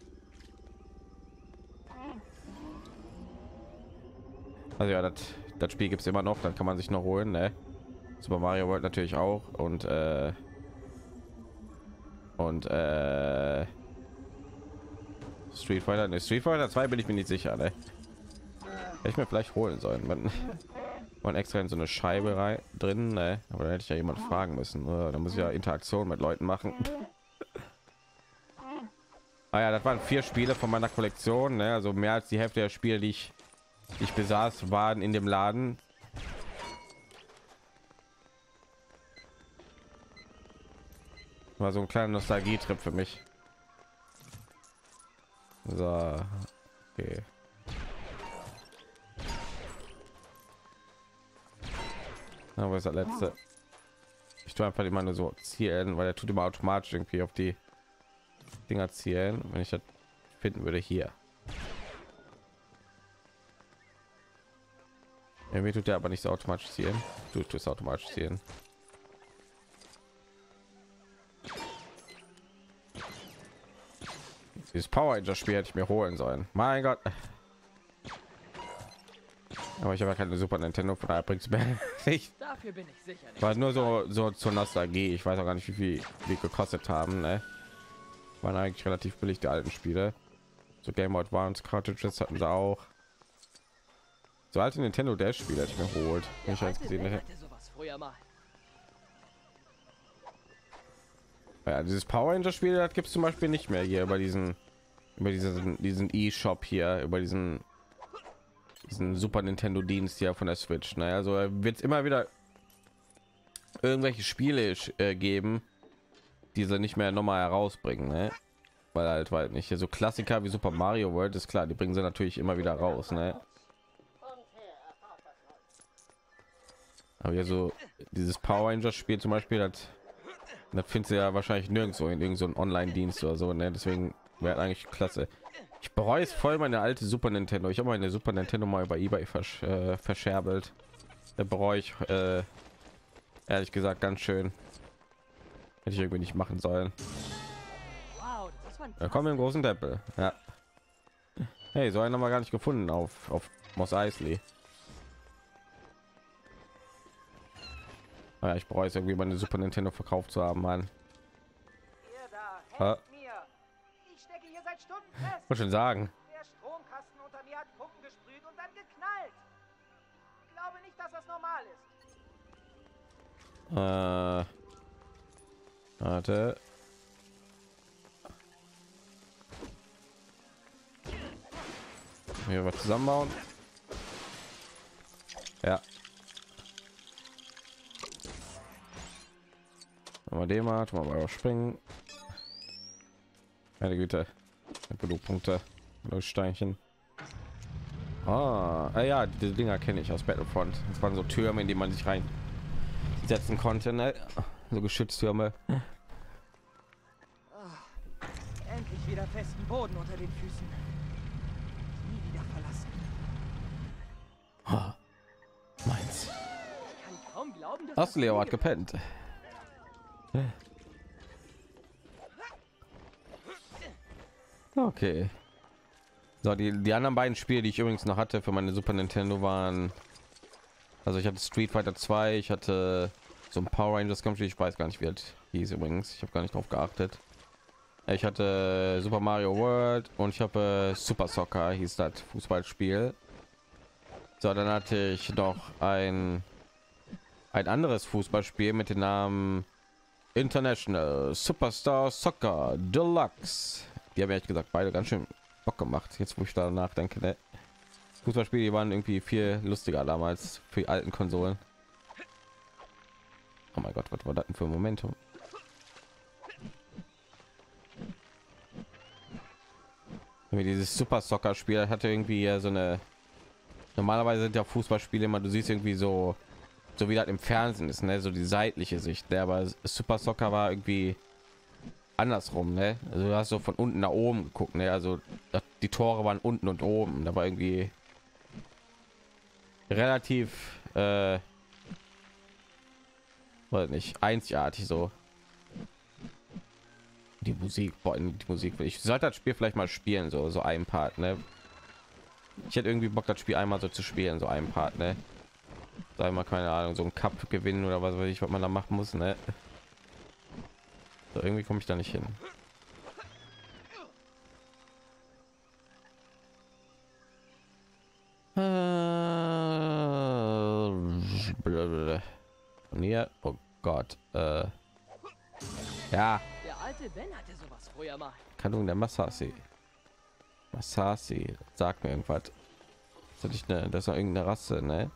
Also ja, das das Spiel gibt es immer noch, dann kann man sich noch holen, ne? Super Mario World natürlich auch und äh, und äh, Street Fighter, ne, Street Fighter zwei bin ich mir nicht sicher, ne? Hätte ich mir vielleicht holen sollen, man, man extra in so eine Scheibe rein drin, ne? Aber da hätte ich ja jemand fragen müssen, oder? Da muss ich ja Interaktion mit Leuten machen. Ah ja, das waren vier Spiele von meiner Kollektion, ne? Also mehr als die Hälfte der Spiele, die ich, die ich besaß, waren in dem Laden. War so ein kleiner Nostalgie-Trip für mich. So, okay. Aber ist das letzte. Ich tue einfach immer nur so zielen, weil er tut immer automatisch irgendwie auf die Dinger zielen, wenn ich das finden würde hier. Irgendwie tut er aber nicht so automatisch zielen. Du tust automatisch zielen. Dieses Power Ranger Spiel hätte ich mir holen sollen. Mein Gott. Aber ich habe ja keine Super Nintendo, von daher bringt es mir nicht. Dafür bin ich sicher nicht. War nur so so zur Nostalgie. Ich weiß auch gar nicht, wie viel die gekostet haben. Ne? Waren eigentlich relativ billig, die alten Spiele. So Game Boy Advance Cartridges hatten sie auch. So alte Nintendo Dash Spiele hätte ich mir geholt, wenn ich jetzt gesehen hätte. Ja, dieses Power Ranger Spiel, das gibt es zum Beispiel nicht mehr hier über diesen, über diesen, diesen E-Shop hier, über diesen, diesen Super Nintendo Dienst hier von der Switch. Naja, also wird es immer wieder irgendwelche Spiele äh, geben, die sie nicht mehr nochmal herausbringen, ne? Weil halt, weil nicht so Klassiker wie Super Mario World ist klar, die bringen sie natürlich immer wieder raus, ne? Aber hier so dieses Power Rangers Spiel zum Beispiel, das, das findest du ja wahrscheinlich nirgendwo in irgendeinem so Online-Dienst oder so, ne? Deswegen wäre eigentlich klasse. Ich bereue es voll, meine alte Super Nintendo. Ich habe meine Super Nintendo mal über eBay versch äh, verscherbelt. Da bereue ich äh, ehrlich gesagt ganz schön. Hätte ich irgendwie nicht machen sollen. Da kommen wir im großen Tempel. Ja. Hey, so einen haben wir gar nicht gefunden auf auf Mos Eisley. Ja, ich bereue es irgendwie meine Super Nintendo verkauft zu haben, Mann. Ja. Ich muss schon sagen. Der Stromkasten unter mir hat Funken gesprüht und dann geknallt. Ich glaube nicht, dass das normal ist. Äh, warte. Hier was zusammenbauen. Ja. Aber dem mal, mal bei springen. Meine Güte. Genug Punkte. Steinchen. Ah, ah ja, diese Dinger kenne ich aus Battlefront. Das waren so Türme, in die man sich reinsetzen konnte, ne? So Geschütztürme. Oh, endlich wieder festen Boden unter den Füßen. Nie wieder verlassen. Oh, meins. Ich kann kaum glauben, dass Hast du Leo hat gepennt? Okay. So, die, die anderen beiden Spiele, die ich übrigens noch hatte für meine Super Nintendo, waren, also ich hatte Street Fighter zwei, ich hatte so ein Power Rangers Kampfspiel, ich weiß gar nicht, wie das hieß übrigens, ich habe gar nicht drauf geachtet. Ich hatte Super Mario World und ich habe Super Soccer, hieß das Fußballspiel. So, dann hatte ich noch ein ein anderes Fußballspiel mit dem Namen International Superstar Soccer Deluxe. Die haben ehrlich gesagt beide ganz schön Bock gemacht. Jetzt wo ich da nachdenke, ne? Fußballspiele, die waren irgendwie viel lustiger damals für die alten Konsolen. Oh mein Gott, was war das denn für ein Momentum? Dieses Super Soccer Spiel hatte irgendwie so eine, normalerweise sind ja Fußballspiele immer, du siehst irgendwie so so wie das im Fernsehen ist, ne? So die seitliche Sicht, ne? Aber Super Soccer war irgendwie andersrum, ne? Also du hast so von unten nach oben geguckt, ne? Also das, die Tore waren unten und oben, da war irgendwie relativ äh, weiß nicht, einzigartig so. Die Musik, boah, die Musik, ich sollte das Spiel vielleicht mal spielen, so so ein Part, ne? Ich hätte irgendwie Bock, das Spiel einmal so zu spielen, so ein Part, ne? Sei mal, keine Ahnung, so ein Cup gewinnen oder was weiß ich, was man da machen muss, ne? So, irgendwie komme ich da nicht hin. Und hier, oh Gott, äh, ja. Der alte Ben hatte sowas früher mal. Kanung der Massasi. Massasi, sagt mir irgendwas. Das ist nicht eine, das ist irgendeine Rasse, ne?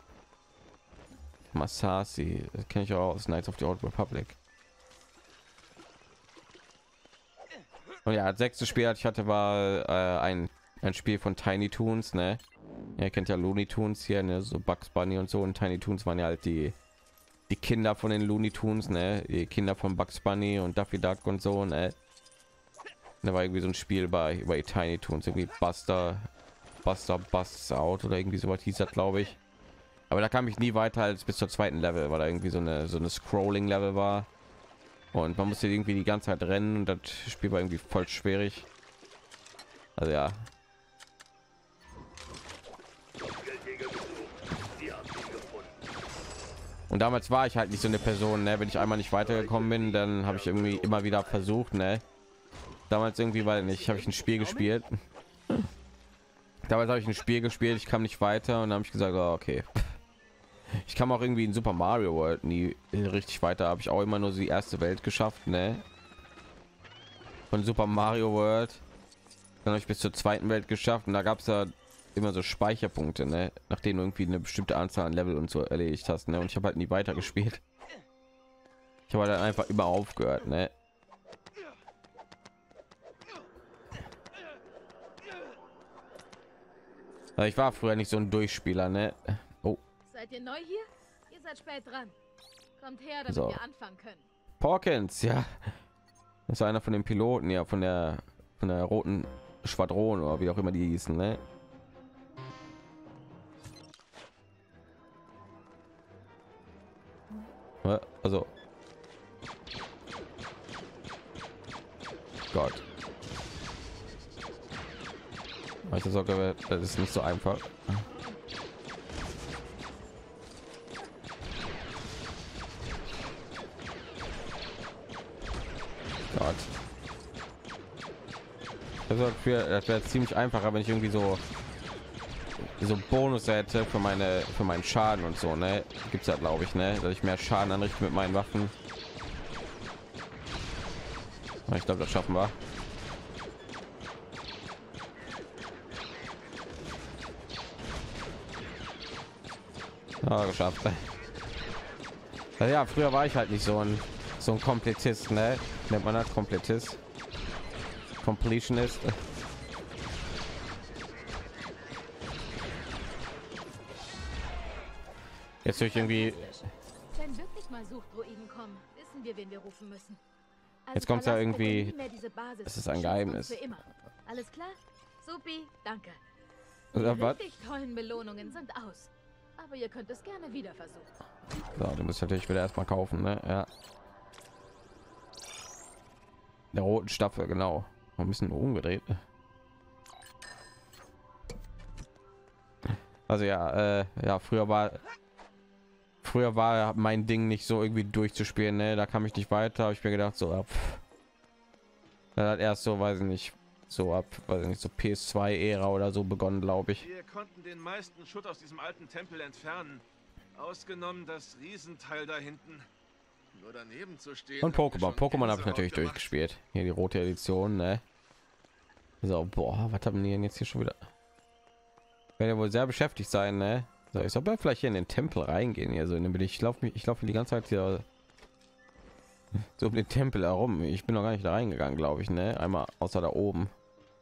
Massasi, das kenne ich auch aus Knights of the Old Republic. Und ja, das sechste Spiel, das ich hatte, war äh, ein ein Spiel von Tiny Toons, ne? Ihr kennt ja Looney Tunes hier, ne? So Bugs Bunny und so, und Tiny Toons waren ja halt die die Kinder von den Looney Tunes, ne? Die Kinder von Bugs Bunny und Daffy Duck und so, ne? Da war irgendwie so ein Spiel bei bei Tiny Toons, irgendwie Buster Buster Busts Out oder irgendwie so was hieß das, glaube ich. Aber da kam ich nie weiter als bis zur zweiten Level, weil da irgendwie so eine so eine Scrolling Level war und man musste irgendwie die ganze Zeit rennen und das Spiel war irgendwie voll schwierig. Also ja. Und damals war ich halt nicht so eine Person, ne? Wenn ich einmal nicht weitergekommen bin, dann habe ich irgendwie immer wieder versucht, ne? Damals irgendwie, weil nicht, habe ich ein Spiel gespielt. Damals habe ich ein Spiel gespielt, ich kam nicht weiter und dann habe ich gesagt, oh, okay. Ich kam auch irgendwie in Super Mario World nie richtig weiter, habe ich auch immer nur die erste Welt geschafft, ne? von Super Mario World. Dann habe ich bis zur zweiten Welt geschafft und da gab es ja immer so Speicherpunkte, ne? Nachdem du irgendwie eine bestimmte Anzahl an Level und so erledigt hast, ne? Und ich habe halt nie weiter gespielt. Ich habe dann einfach immer aufgehört, ne? Also ich war früher nicht so ein Durchspieler, ne? Oh. Seid ihr neu hier? Ihr seid spät dran. Kommt her, damit So. wir anfangen können. Porkins, ja. Das ist einer von den Piloten, ja, von der von der roten Schwadron oder wie auch immer die hießen, ne? Ja, also Gott. Also sogar, das ist nicht so einfach. Gott. Also für, das wäre ziemlich einfacher, wenn ich irgendwie so so Bonus hätte für meine für meinen Schaden und so, ne? Gibt's ja, glaube ich, ne? Dass ich mehr Schaden anrichte mit meinen Waffen. Ich glaube, das schaffen wir. Ja, geschafft. Ja, früher war ich halt nicht so ein so ein Komplettist, ne? Nennt man das Komplettist? Completionist. Jetzt durch irgendwie. Wenn wirklich mal Suchdroiden kommen, wissen wir, wen wir rufen müssen. Also Jetzt kommt ja verlasst bitte irgendwie. nie mehr diese Basis. Es ist ein Schützt Geheimnis. uns für immer. Alles klar? Supi, danke. Oder Die was? richtig tollen Belohnungen sind aus. Aber ihr könnt es gerne wieder versuchen. So, du musst natürlich wieder erstmal kaufen, ne? Ja. Der roten Staffel, genau. Ein bisschen umgedreht. Also ja, äh, ja, früher war früher war mein Ding nicht so irgendwie durchzuspielen, ne? Da kam ich nicht weiter. Hab ich mir gedacht, so ab. Dann hat erst so, weiß ich nicht, so ab, weiß ich nicht, so P S zwei Ära oder so begonnen, glaube ich. Wir konnten den meisten Schutt aus diesem alten Tempel entfernen, ausgenommen das Riesenteil da hinten. Nur daneben zu stehen. Und Pokémon, Pokémon habe ich natürlich durchgespielt. Hier die rote Edition, ne? So, boah, was haben die denn jetzt hier schon wieder? Werden ja wohl sehr beschäftigt sein, ne? So, ich soll mal vielleicht hier in den Tempel reingehen, hier so in den Bild. Ich laufe mich, ich laufe die ganze Zeit hier so um den Tempel herum. Ich bin noch gar nicht da reingegangen, glaube ich, ne? Einmal außer da oben.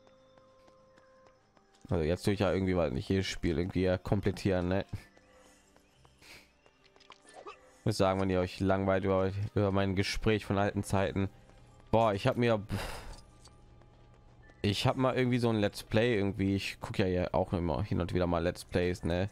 Also jetzt tue ich ja irgendwie, weil nicht jedes Spiel irgendwie ja komplettieren, ne? Ich muss sagen, wenn ihr euch langweilt über, über mein Gespräch von alten Zeiten. Boah, ich habe mir ich habe mal irgendwie so ein Let's Play irgendwie. Ich gucke ja hier auch immer hin und wieder mal Let's Plays, ne?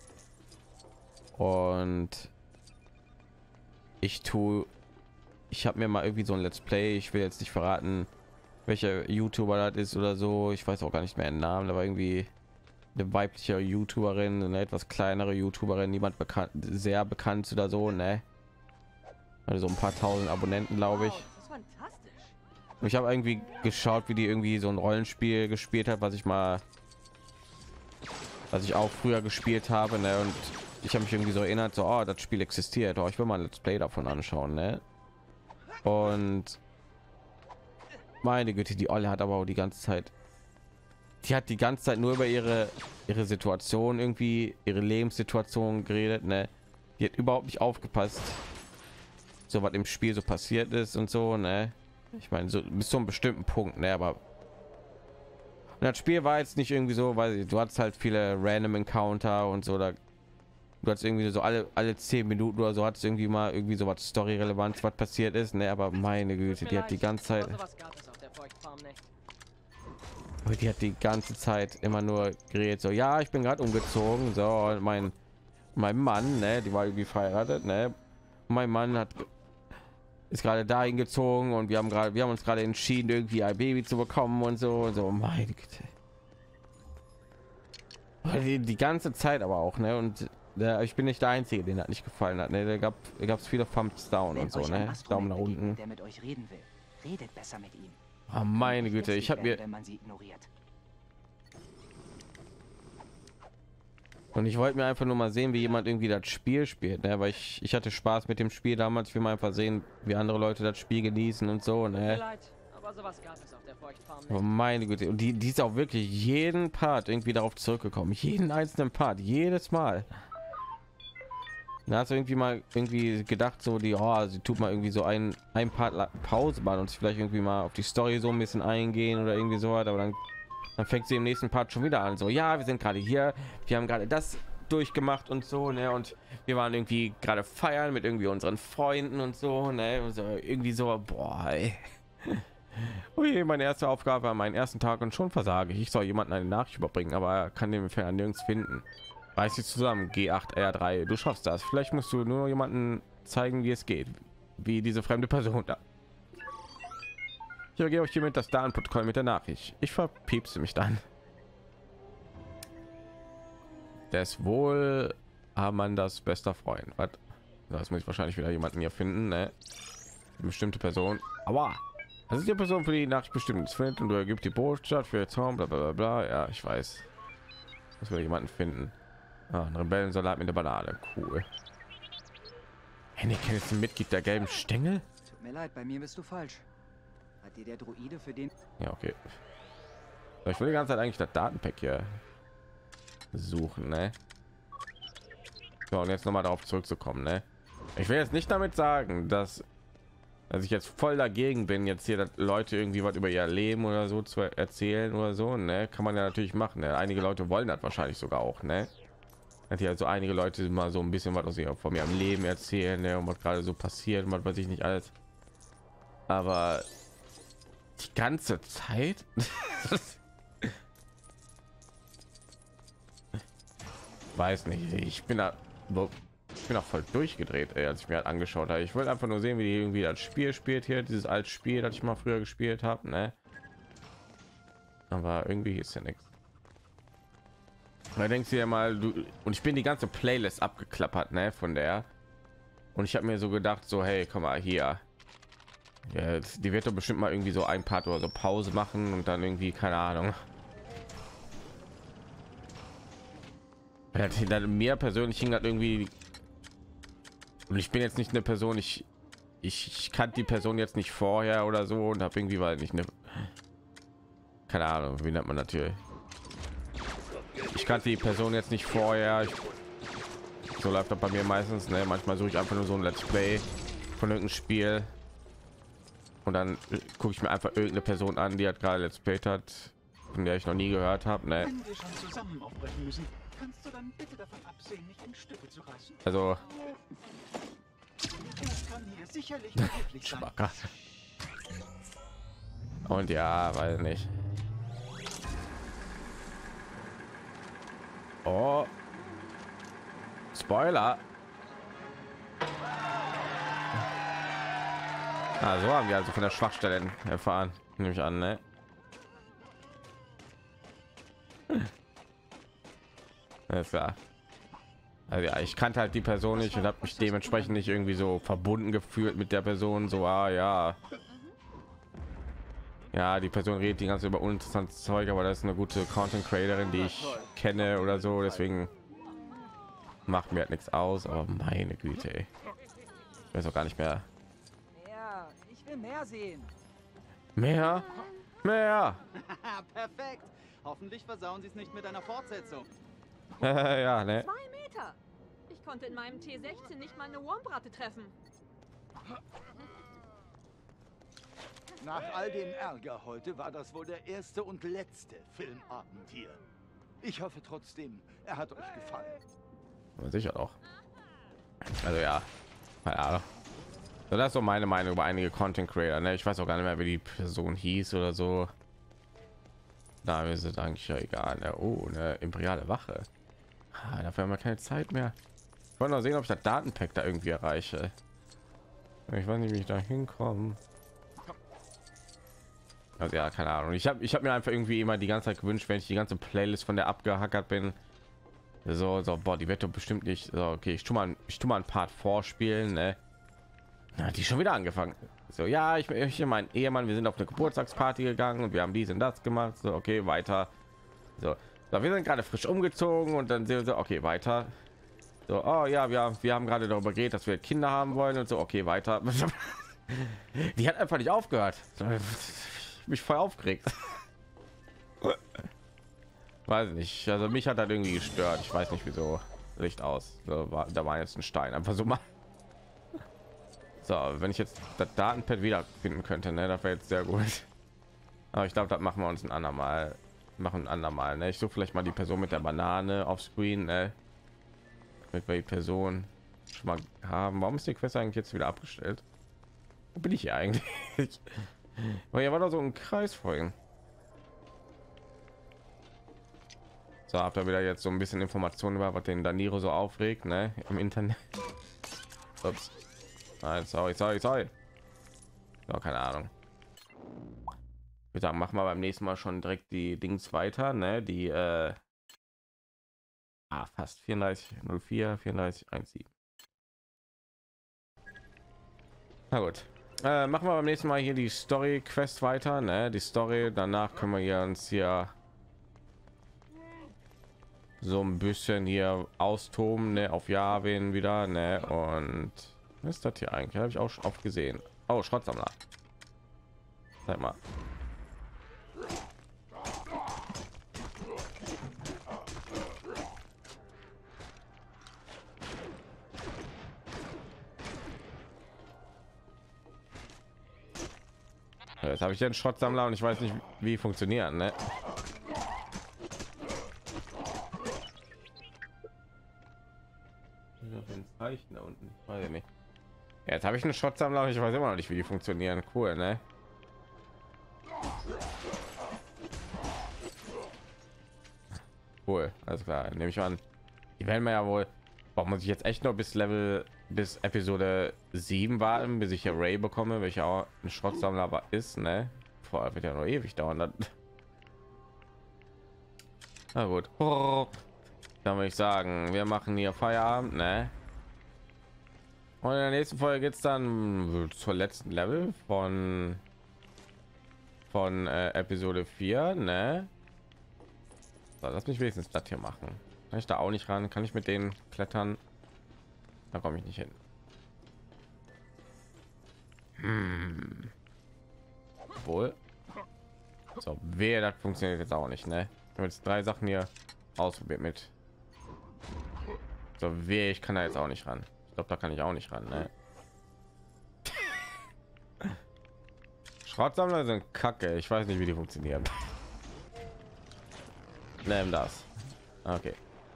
Und ich tue ich habe mir mal irgendwie so ein Let's Play, ich will jetzt nicht verraten, welcher YouTuber das ist oder so, ich weiß auch gar nicht mehr den Namen, aber irgendwie eine weibliche YouTuberin, eine etwas kleinere YouTuberin, niemand bekannt, sehr bekannt oder so, ne? Also ein paar tausend Abonnenten, glaube ich. Und ich habe irgendwie geschaut, wie die irgendwie so ein Rollenspiel gespielt hat, was ich mal, was ich auch früher gespielt habe, ne? Und ich habe mich irgendwie so erinnert, so, oh, das Spiel existiert, oh, ich will mal ein Let's Play davon anschauen, ne? Und meine Güte, die Olle hat aber auch die ganze Zeit, die hat die ganze Zeit nur über ihre ihre Situation irgendwie, ihre Lebenssituation geredet, ne? Die hat überhaupt nicht aufgepasst, so was im Spiel so passiert ist und so, ne? Ich meine, so bis zu einem bestimmten Punkt, ne? Aber das Spiel war jetzt nicht irgendwie so, weil du hattest halt viele random Encounter und so, da du hast irgendwie so alle alle zehn Minuten oder so, hat irgendwie mal irgendwie so was Story Relevanz, was passiert ist, ne? Aber meine Güte, die hat die ganze Zeit, aber die hat die ganze Zeit immer nur geredet, so, ja, ich bin gerade umgezogen, so, und mein mein Mann, ne, die war irgendwie verheiratet, ne? Mein Mann hat ist gerade dahin gezogen und wir haben gerade wir haben uns gerade entschieden, irgendwie ein Baby zu bekommen und so und so, meine Güte. Die, die ganze Zeit aber auch, ne? Und der, ich bin nicht der Einzige, den das nicht gefallen hat, ne? Da gab gab es viele Thumbs down und so, ne? Daumen nach unten. Der mit euch reden will, redet besser mit ihm. Oh, meine Güte, ich habe mir, wenn man sie ignoriert. und ich wollte mir einfach nur mal sehen, wie jemand irgendwie das Spiel spielt, ne? Weil ich ich hatte Spaß mit dem Spiel damals. Ich will mal einfach sehen, wie andere Leute das Spiel genießen und so, ne? sowas gab es auf der Feuchtfarm nicht. Oh meine Güte, und die, die ist auch wirklich jeden Part irgendwie darauf zurückgekommen, jeden einzelnen Part, jedes Mal. Da hast du irgendwie mal irgendwie gedacht, so die, oh, sie tut mal irgendwie so ein ein Part Pause machen und vielleicht irgendwie mal auf die Story so ein bisschen eingehen oder irgendwie so, aber dann, dann fängt sie im nächsten Part schon wieder an, so ja, wir sind gerade hier, wir haben gerade das durchgemacht und so, ne, und wir waren irgendwie gerade feiern mit irgendwie unseren Freunden und so, ne, und so irgendwie so, boah, ey. Ui, meine erste Aufgabe an meinen ersten Tag und schon versage ich. Ich soll jemanden eine Nachricht überbringen, aber er kann den Fehler nirgends finden. Reiß dich zusammen, G acht R drei, du schaffst das. Vielleicht musst du nur jemanden zeigen, wie es geht, wie diese fremde Person da. Ich übergebe euch hiermit das Datenprotokoll mit der Nachricht. Ich verpiepse mich dann. Das wohl haben man das bester Freund. Was? Das muss ich wahrscheinlich wieder jemanden hier finden, ne? Eine bestimmte Person. Aber das ist die Person, für die Nachricht bestimmt findet und du ergibt die Botschaft für Tom, bla bla bla. Ja, ich weiß. Muss wir jemanden finden. Ah, ein Rebellensoldat mit der Banane. Cool. Anakin ist ein Mitglied der gelben Stängel. Tut mir leid, bei mir bist du falsch. Hat dir der Droide für den... Ja, okay. Ich will die ganze Zeit eigentlich das Datenpack hier suchen, ne? So, und jetzt noch mal darauf zurückzukommen, ne? Ich will jetzt nicht damit sagen, dass, dass ich jetzt voll dagegen bin, jetzt hier Leute irgendwie was über ihr Leben oder so zu erzählen oder so, ne? Kann man ja natürlich machen, ne? Einige Leute wollen das wahrscheinlich sogar auch, ne? Hat ja so einige Leute mal so ein bisschen was aus ihr von ihrem Leben erzählen, ne? Und was gerade so passiert, und was weiß ich nicht alles. Aber die ganze Zeit weiß nicht, ich bin da ich bin auch voll durchgedreht, ey, als ich mir halt angeschaut habe. Ich wollte einfach nur sehen, wie die irgendwie das Spiel spielt hier, dieses alte Spiel, das ich mal früher gespielt habe, ne? Aber irgendwie ist ja nichts. Da denkst du ja mal, du, und ich bin die ganze Playlist abgeklappert, ne, von der, und ich habe mir so gedacht, so hey, komm mal hier, ja, die wird doch bestimmt mal irgendwie so ein Part oder so Pause machen und dann irgendwie, keine Ahnung. Mir persönlich hing das irgendwie, und ich bin jetzt nicht eine Person, ich ich, ich kannte die Person jetzt nicht vorher oder so und habe irgendwie, weil nicht eine, keine Ahnung, wie nennt man natürlich, ich kannte die Person jetzt nicht vorher. Ich, so läuft das bei mir meistens, ne? Manchmal suche ich einfach nur so ein Let's Play von irgendeinem Spiel und dann gucke ich mir einfach irgendeine Person an, die hat gerade Let's Play hat, von der ich noch nie gehört habe, ne? Wenn wir schon zusammen aufbrechen müssen, kannst du dann bitte davon absehen, mich in Stücke zu reißen? Also es kann hier sicherlich behilflich sein. Und ja, weiß nicht. Oh, Spoiler. Also haben wir also von der Schwachstelle erfahren, nehme ich an, ne? Alles klar. Also ja, ich kannte halt die Person nicht und habe mich dementsprechend nicht irgendwie so verbunden gefühlt mit der Person. So, ah ja, ja, die Person redet die ganze über uninteressantes Zeug, aber das ist eine gute Content Creatorin, die ich kenne oder so. Deswegen macht mir halt nichts aus. Aber meine Güte, ey. Ich weiß auch gar nicht mehr. Ja, ich will mehr sehen. Mehr, mehr. Perfekt. Hoffentlich versauen sie es nicht mit einer Fortsetzung. Ja, ne? Zwei Meter. Ich konnte in meinem T sechzehn nicht mal eine Wurmbratte treffen. Nach all dem Ärger heute war das wohl der erste und letzte Filmabend hier. Ich hoffe trotzdem, er hat euch gefallen. Aber sicher doch. Also ja, keine Ahnung. So, das ist so meine Meinung über einige Content Creator, ne? Ich weiß auch gar nicht mehr, wie die Person hieß oder so. Da ist es eigentlich ja egal. Ne? Oh, eine imperiale Wache. Ah, dafür haben wir keine Zeit mehr. Ich wollte noch sehen, ob ich das Datenpack da irgendwie erreiche. Ich weiß nicht, wie ich da hinkomme. Also ja, keine Ahnung. Ich habe ich habe mir einfach irgendwie immer die ganze Zeit gewünscht, wenn ich die ganze Playlist von der abgehackert bin. So, so, boah, die wird doch bestimmt nicht. So, okay, ich tu mal, ich tu mal ein Part vorspielen, ne? Na, die schon wieder angefangen. So, ja, ich, ich mein Ehemann, wir sind auf eine Geburtstagsparty gegangen und wir haben dies und das gemacht. So, okay, weiter. So, so wir sind gerade frisch umgezogen und dann sehen wir so, okay, weiter. So, oh ja, wir, wir haben gerade darüber geredet, dass wir Kinder haben wollen und so, okay, weiter. Die hat einfach nicht aufgehört. mich voll aufgeregt. Weiß nicht, also mich hat das irgendwie gestört. Ich weiß nicht wieso. Licht aus. So, war, da war jetzt ein Stein. Einfach so mal. So, wenn ich jetzt das Datenpad wiederfinden könnte, ne, das wäre jetzt sehr gut. Aber ich glaube, das machen wir uns ein andermal. Machen ein andermal. Ne? Ich suche vielleicht mal die Person mit der Banane auf Screen, ne? Damit wir die Person schon mal haben. Warum ist die Quest eigentlich jetzt wieder abgestellt? Wo bin ich hier eigentlich? Weil hier war doch so ein Kreis folgen. So, habt ihr wieder jetzt so ein bisschen Informationen über was den Danilo so aufregt, ne? Im Internet. Ups. Nein, sorry, sorry, sorry. So, keine Ahnung. Ich würde sagen, machen wir beim nächsten Mal schon direkt die Dings weiter, ne? Die äh, ah, fast vierunddreißig null vier vierunddreißig siebzehn. Na gut. Äh, machen wir beim nächsten Mal hier die Story Quest weiter, ne? Die Story. Danach können wir hier uns hier so ein bisschen hier austoben, ne? Auf Yavin wieder, ne? Und was ist das hier eigentlich? Habe ich auch schon oft gesehen. Oh, Schrottsammler. Sag mal. Jetzt habe ich den Schrottsammler und ich weiß nicht, wie funktionieren, ne? Zeichen da unten. Ich weiß nicht. Jetzt habe ich einen Schrottsammler und ich weiß immer noch nicht, wie die funktionieren. Cool, ne? Cool, alles klar. Nehme ich an. Die werden wir ja wohl. Warum muss ich jetzt echt noch bis Level bis Episode sieben warten, bis ich hier Ray bekomme, welcher auch ein Schrottsammler war, ist, ne? Vorher wird ja noch ewig dauern. Dann. Na gut. Dann würde ich sagen, wir machen hier Feierabend, ne? Und in der nächsten Folge geht es dann zur letzten Level von von äh, Episode vier, ne? So, lass mich wenigstens das hier machen. Kann ich da auch nicht ran? Kann ich mit denen klettern? Da komme ich nicht hin. Hm. Wohl. So, wer das funktioniert jetzt auch nicht, ne? Ich habe jetzt drei Sachen hier ausprobiert mit. So, wer ich kann da jetzt auch nicht ran. Ich glaube, da kann ich auch nicht ran, ne? Schrottsammler sind kacke. Ich weiß nicht, wie die funktionieren. Nimm das. Okay.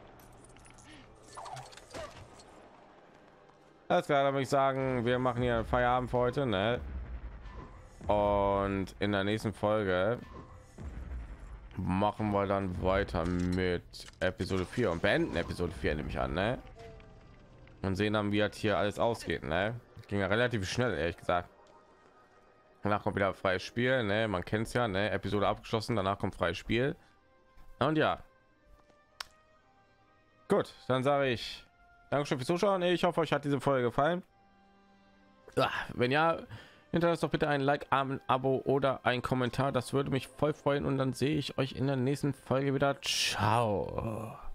Alles klar, dann würde ich sagen, wir machen hier Feierabend für heute, ne? Und in der nächsten Folge machen wir dann weiter mit Episode vier und beenden Episode vier, nehme ich an, ne? Und sehen dann, wie das hier alles ausgeht, ne? Ging ja relativ schnell, ehrlich gesagt. Danach kommt wieder freies Spiel, ne? Man kennt es ja, ne? Episode abgeschlossen, danach kommt freies Spiel. Und ja. Gut, dann sage ich Dankeschön fürs Zuschauen. Ich hoffe, euch hat diese Folge gefallen. Wenn ja, hinterlasst doch bitte ein Like, ein Abo oder ein Kommentar. Das würde mich voll freuen und dann sehe ich euch in der nächsten Folge wieder. Ciao.